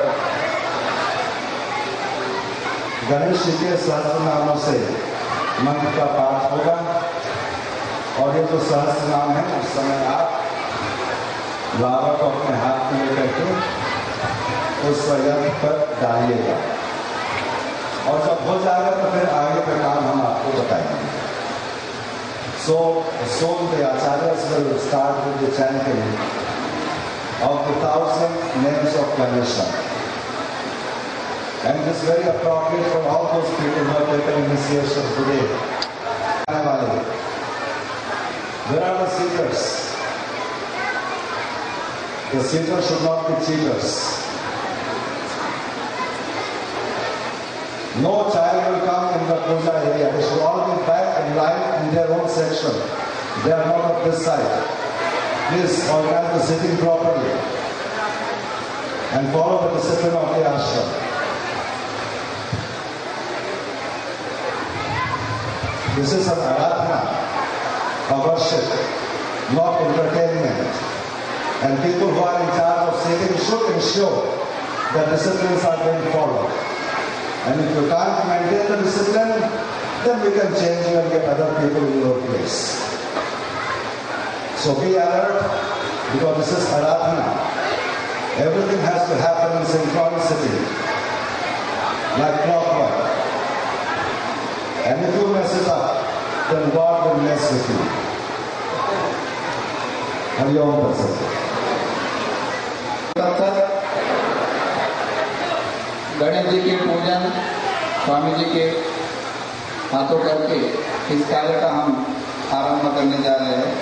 गणेश जी के सहस्त्र नामों से मंत्र का पाठ होगा। और ये जो सहस्त्र नाम है उस समय आप लावा को अपने हाथ में लेकर के उस यंत्र पर डालिएगा। और जब हो जाएगा तो फिर आगे का काम हम आपको बताएंगे। So soon the acharyas will start with the chanting of the 1,000 names of Ganesha. And it is very appropriate for all those people who have taken initiation today. Where are the seekers? The seekers should not be cheaters. No child will come in the puja area. They should all be back in line in their own section. They are not of this side. Please organize the sitting properly and follow the discipline of the ashram. This is an aradhana, a worship, not entertainment. And people who are in charge of sitting should ensure that disciplines are being followed. And if you can't maintain the discipline, then we can change you and get other people in your place. So be alert, because this is aradhana. Everything has to happen in synchronicity, like clockwork. And if you mess it up, then God will mess with you. Hariom Tatsat. Ganesh ji के पूजन स्वामी जी के हाथों करके इस कार्य का हम आरंभ करने जा रहे हैं।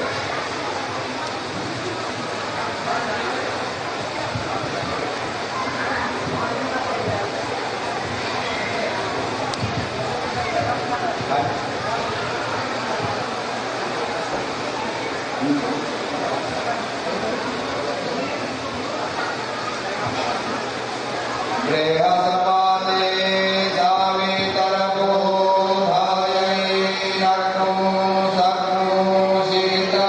Sita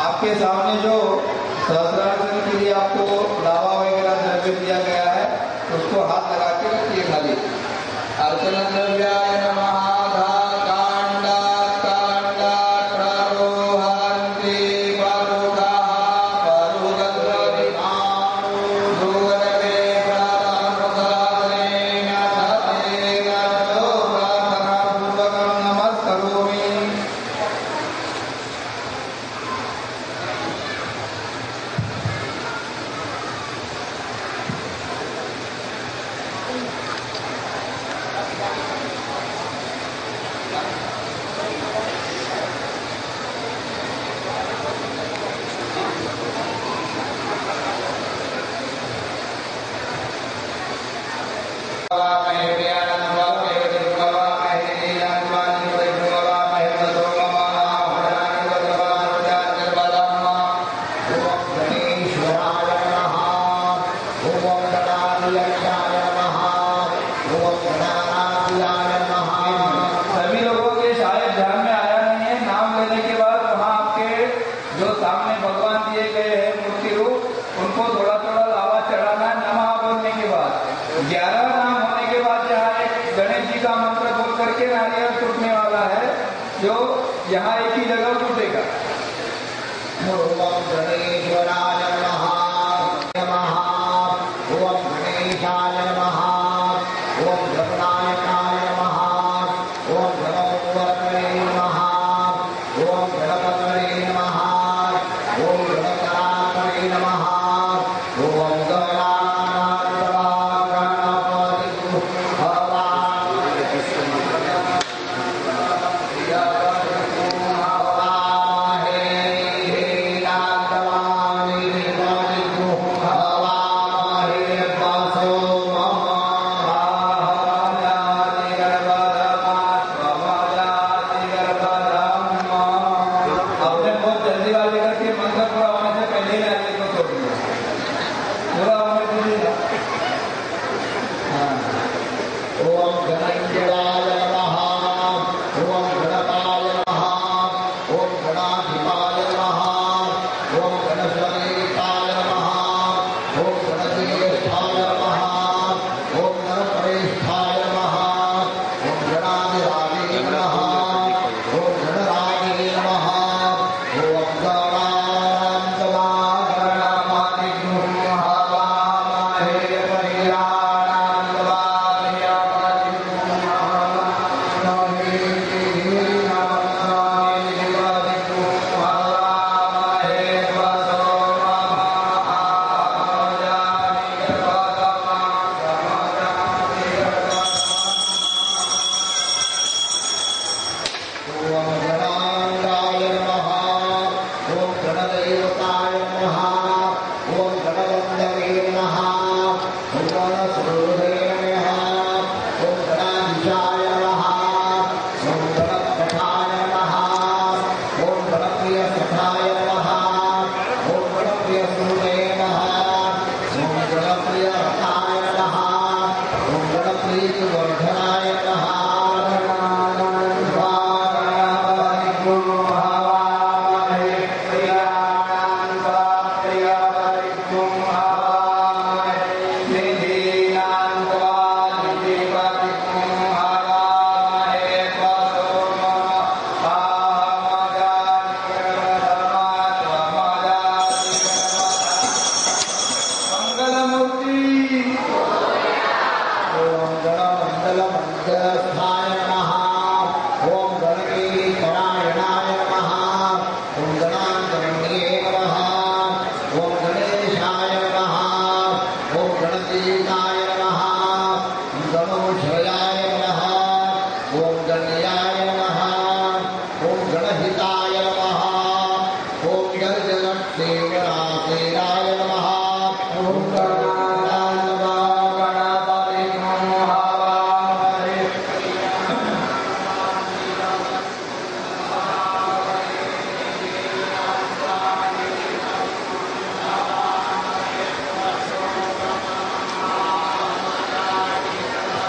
आपके सामने जो सहस्रासन के लिए आपको लावा वगैरह द्रव्य दिया गया है उसको हाथ लगा के रखिए खाली। अर्चन द्रव्याय नमः कांडा कांडा प्ररोहन्ति परुगाः परुगद्रविणां दूरवे प्रातःमुखाग्रेण सतेन च प्रार्थनापूर्वकं नमस्करोमि। सभी लोगों के शायद ध्यान में आया नहीं है, नाम लेने के बाद वहाँ आपके जो सामने भगवान दिए गए हैं मूर्ति रूप, उनको थोड़ा थोड़ा लावा चढ़ाना है नमः बोलने के बाद। 11 नाम होने के बाद यहाँ एक गणेश जी का मंत्र बोल करके नारियल टूटने वाला है, जो यहाँ एक ही जगह टूटेगा। ओम गणेश्वराय नमः नमः ओम गणेशाय नमः ओम गणनायकाय नमः ओम गणपतये नमः ओम गणपतये नमः ओम गणपतये नमः ओम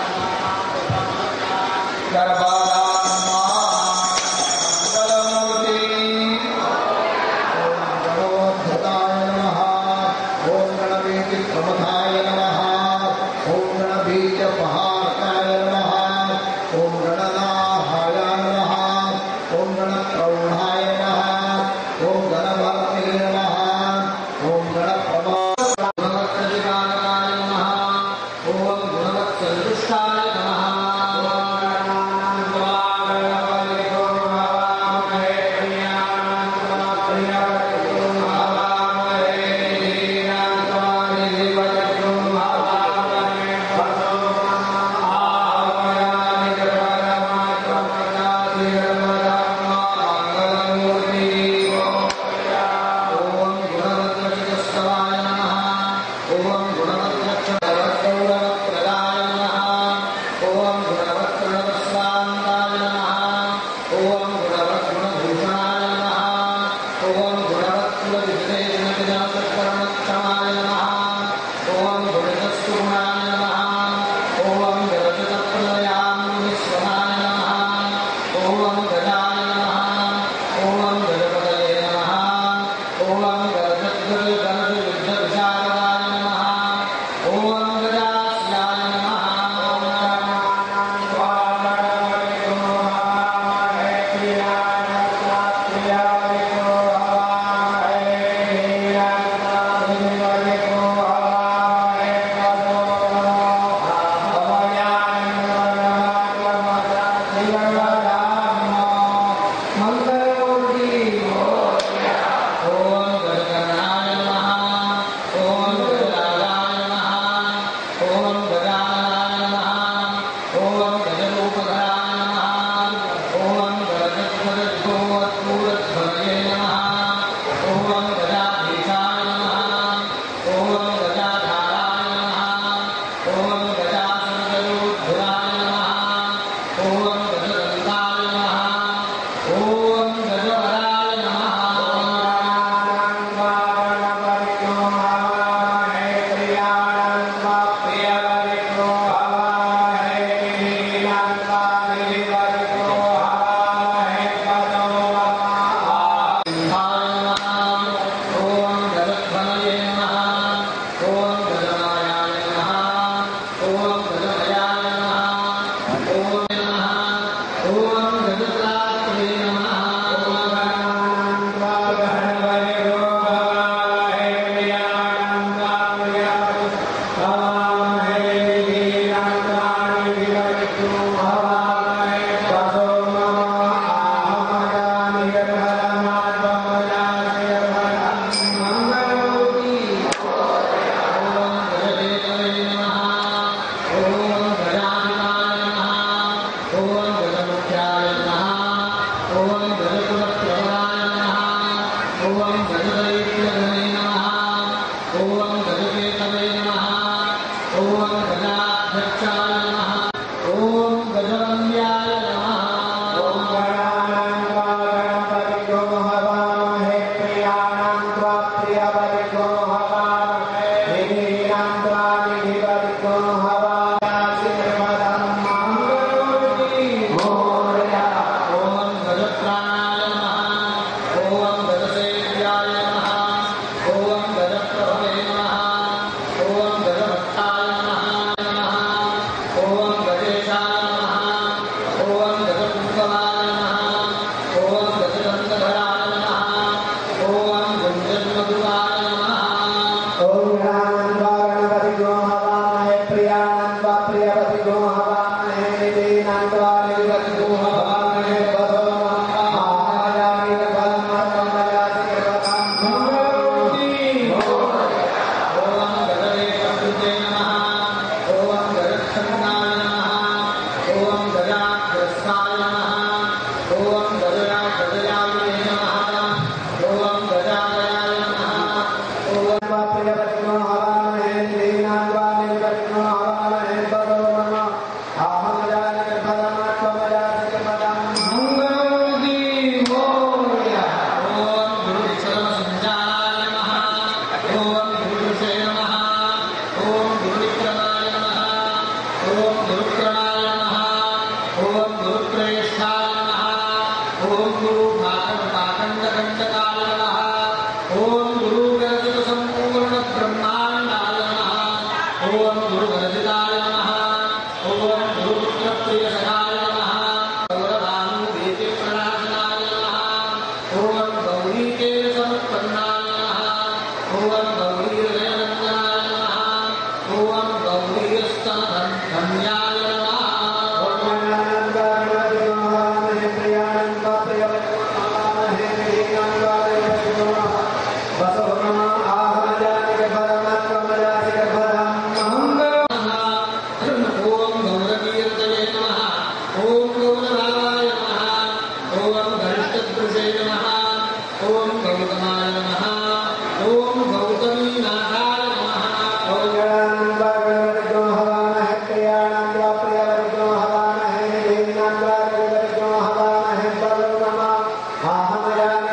मंगलमूर्ति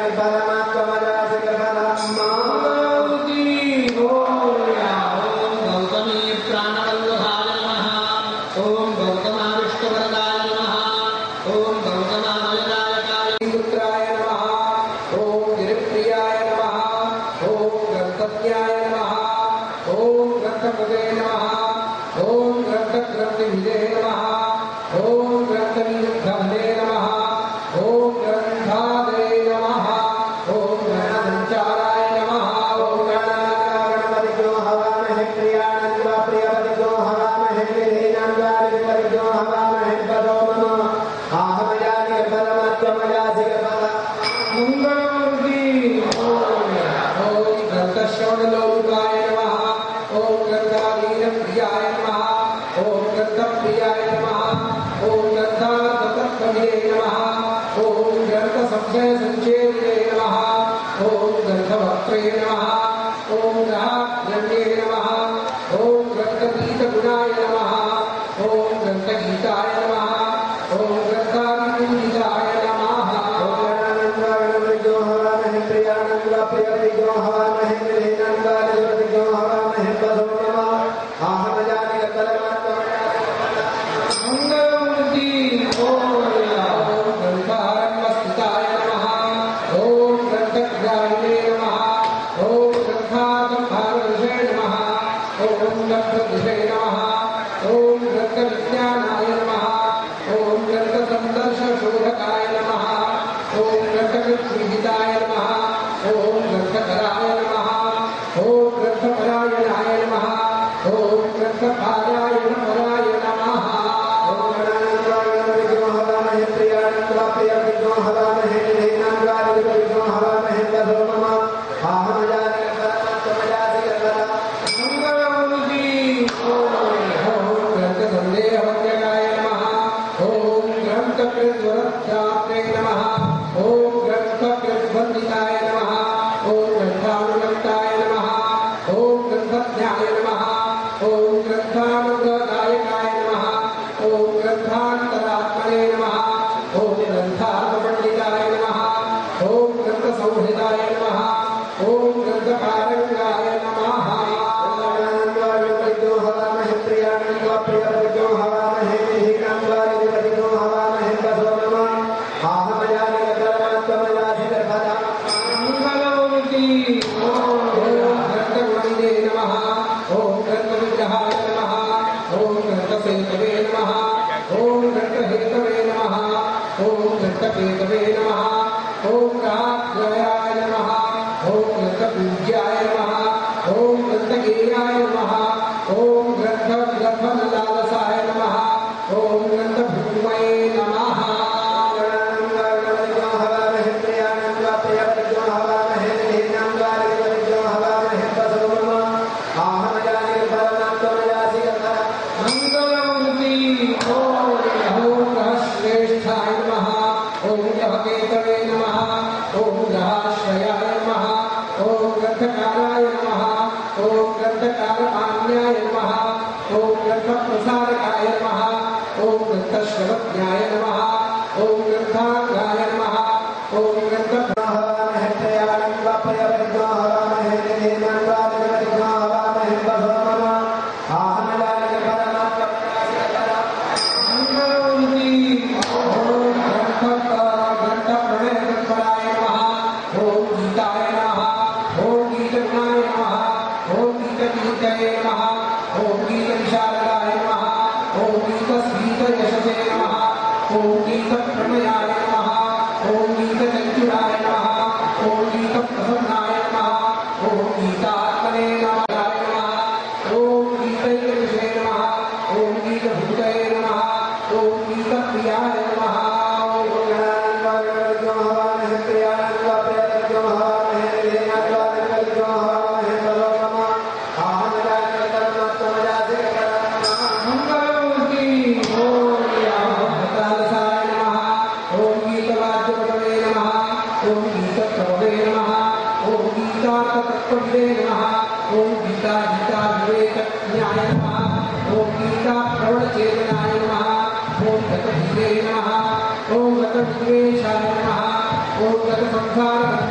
ओम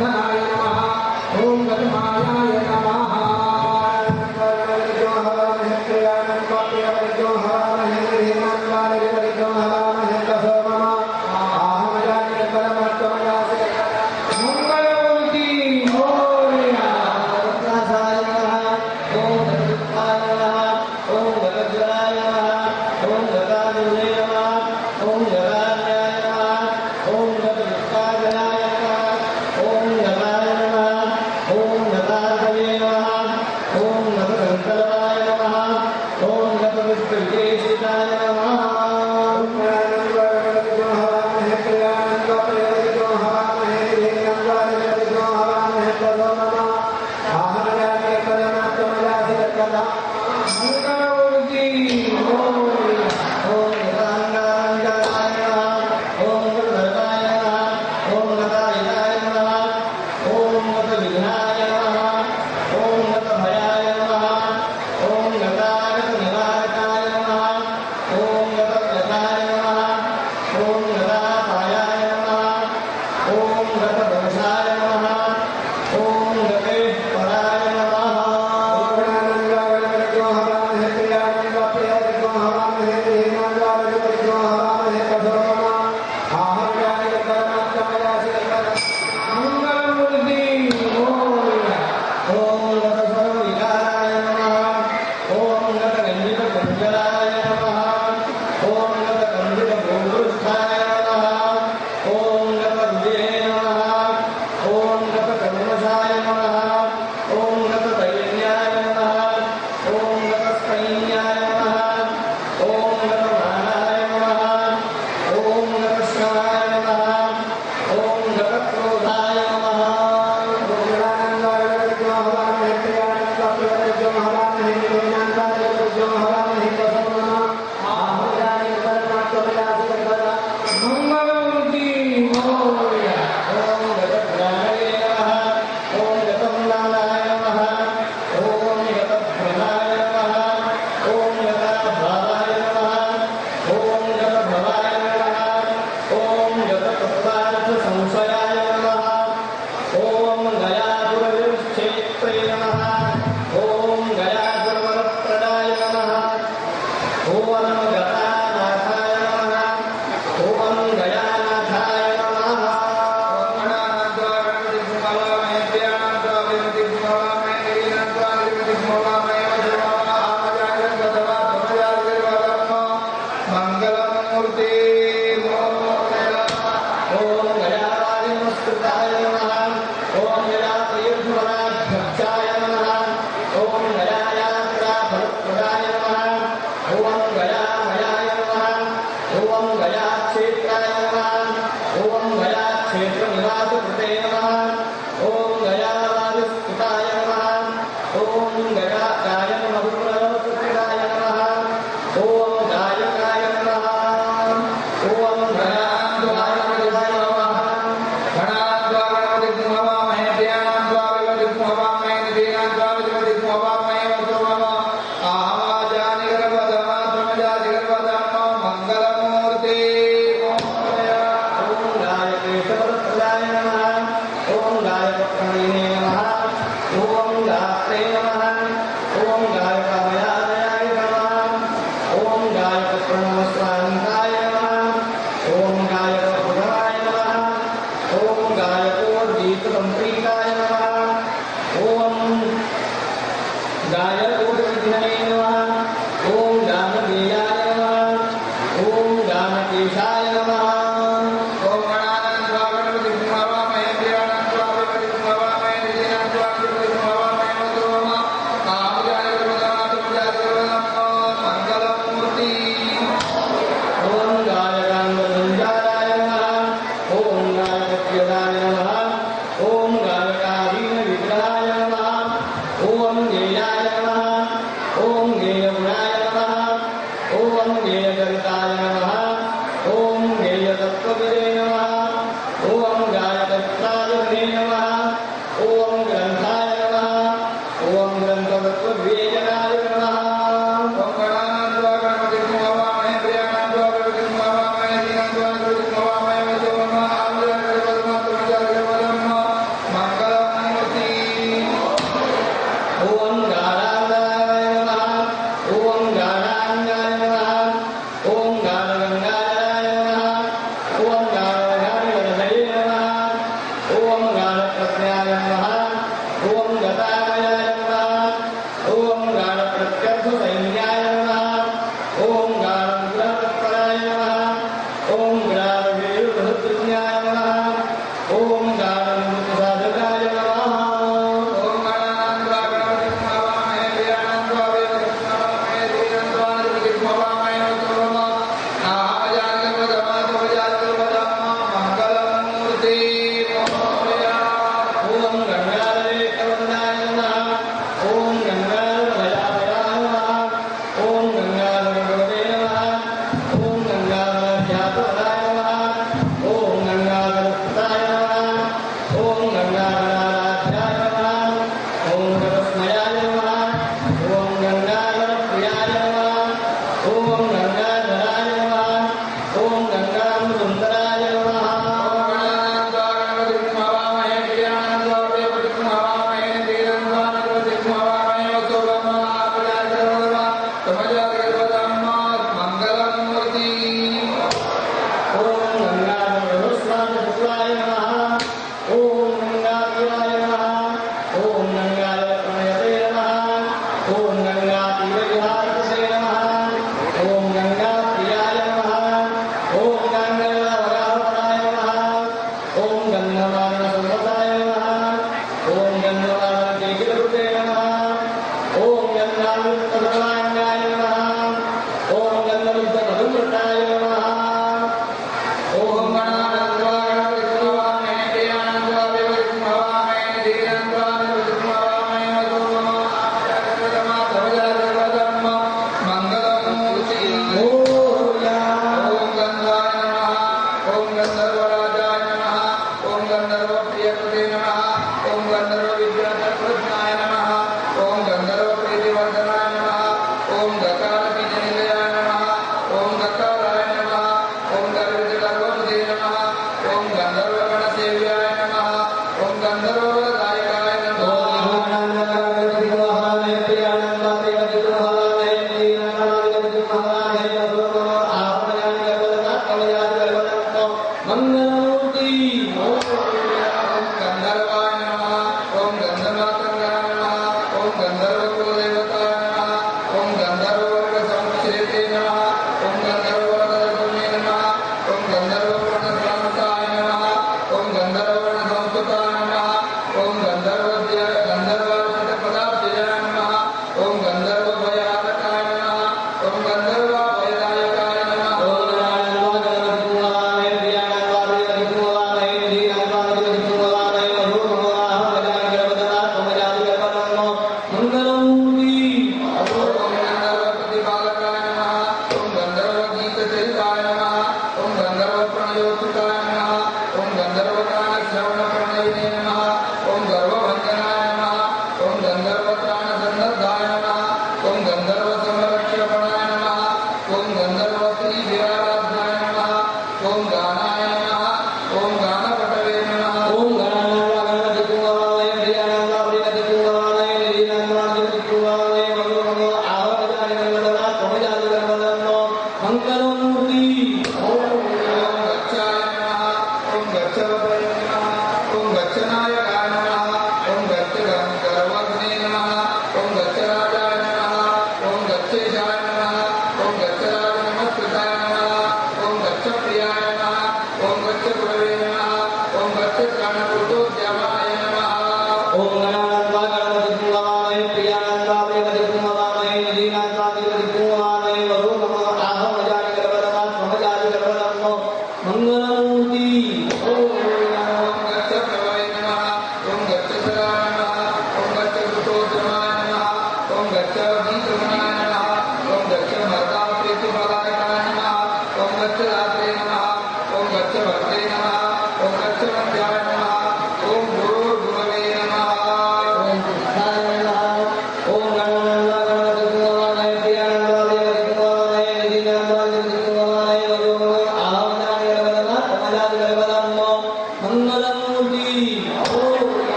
ओम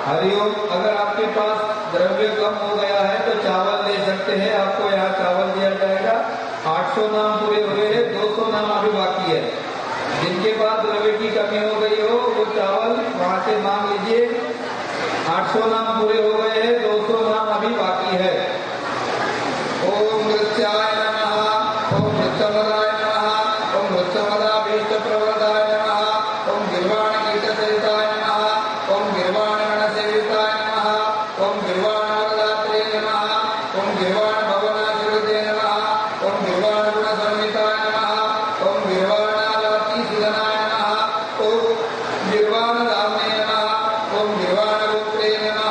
हरिओम। अगर आपके पास द्रव्य कम हो गया है तो चावल ले सकते हैं, आपको यहाँ चावल दिया जाएगा। 800 नाम पूरे हुए हैं, 200 नाम अभी बाकी है। जिनके पास द्रव्य की कमी हो गई हो वो चावल वहाँ से मांग लीजिए। 800 नाम पूरे हो गए हैं, 200 नाम अभी बाकी है। ओम नृत्याय नमः, ओम नृत्यमदाय नमः, ओम नृत्यमदाभीष्ट प्रवदाय नमः, ओम गिर्वाण कीटसेविताय नमः, ओम गिर्वाण गणसेविताय नमः, ओम गिर्वाण वरदात्रे नमः, ओम गिर्वाण भवनाधिपते नमः, ओम गिर्वाण गुणसंहिताय नमः, ओम गिर्वाणालातीसुधनाय नमः, ओम गिर्वाण धाम्ने नमः, ओम गिर्वाण गोत्रे नमः।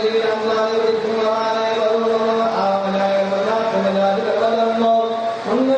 मंगलमूर्ति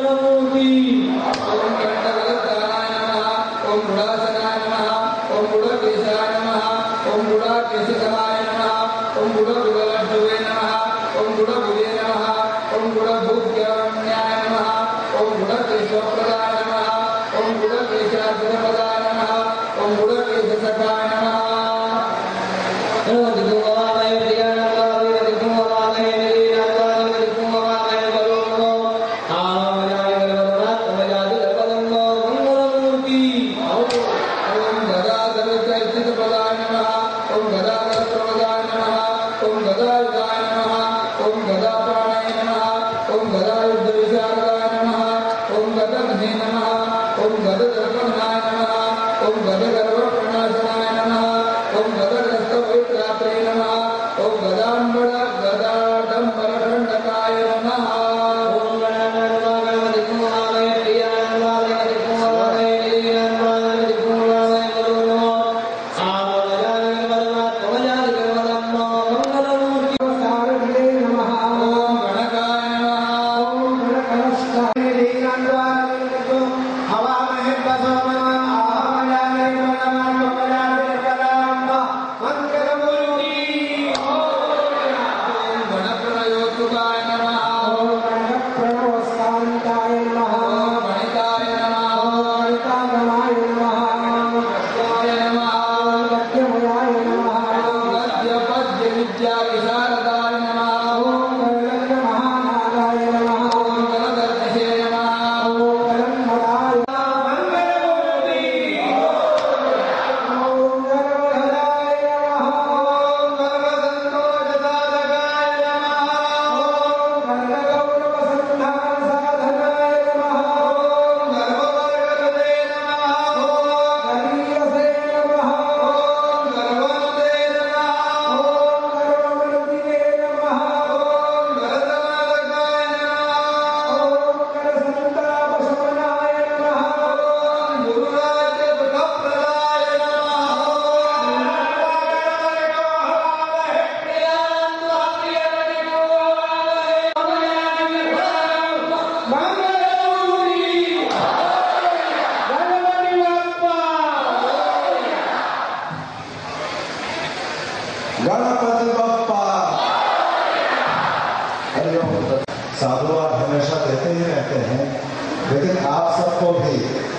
साधुवाद हमेशा देते ही रहते हैं, लेकिन आप सबको भी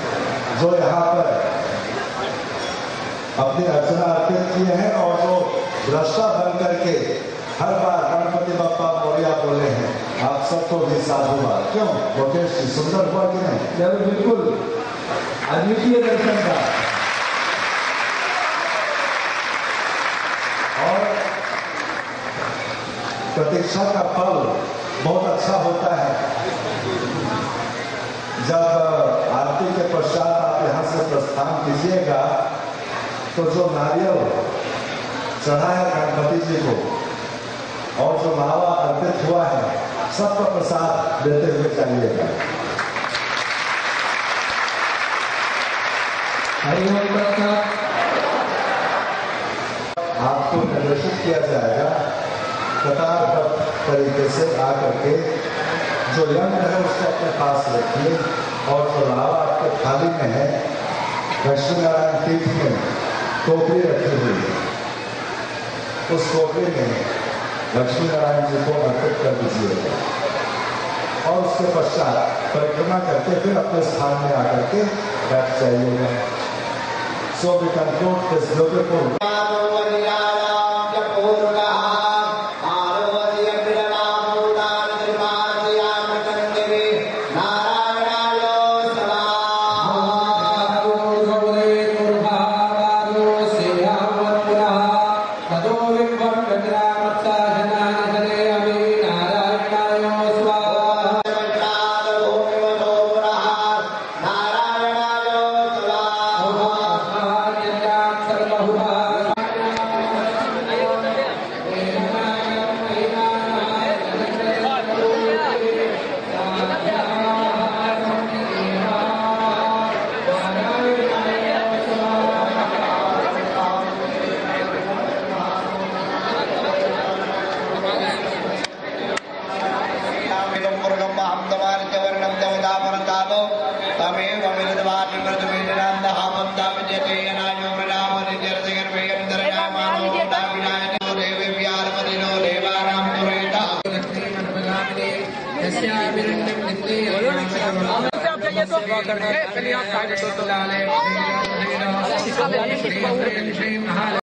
जो यहाँ पर अपनी अर्चना अर्पित किए हैं और जो दृष्टा बन करके हर बार गणपति बप्पा मोरिया बोले हैं, आप सबको भी साधुवाद। क्यों मुकेश जी, सुंदर हुआ कि नहीं? जरूर, बिल्कुल अद्वितीय दर्शन का। और प्रतीक्षा का फल बहुत अच्छा होता है। जब आरती के पश्चात आप यहाँ से प्रस्थान कीजिएगा तो जो नारियल चढ़ा है गणपति जी को और जो लावा अर्पित हुआ है, सबका प्रसाद देते हुए चलिएगा। आपको निर्देशित किया जाएगा कतारबद्ध तरीके से आकर के जो यंत्र है उसको अपने पास रखिए और जो लावा आपके थाली में है, लक्ष्मी नारायण तीर्थ में टोकरी रखी हुई है, उस टोकरी में लक्ष्मी नारायण जी को अर्पित कर दीजिएगा और उसके पश्चात परिक्रमा करके फिर अपने स्थान में आकर के बैठ जाइएगा। So we conclude this beautiful तमेव मिलितवान् मृतमेन्द्रान्तः मन्दामिजते अनायो मृणामो निजर्जगर्भयन्तरयामानो दाविनायनो देवेभ्यार्पदिनो देवानां पुरेता लक्ष्मी यस्याभिरण्यं नित्ये आप चाहिए तो पहले आप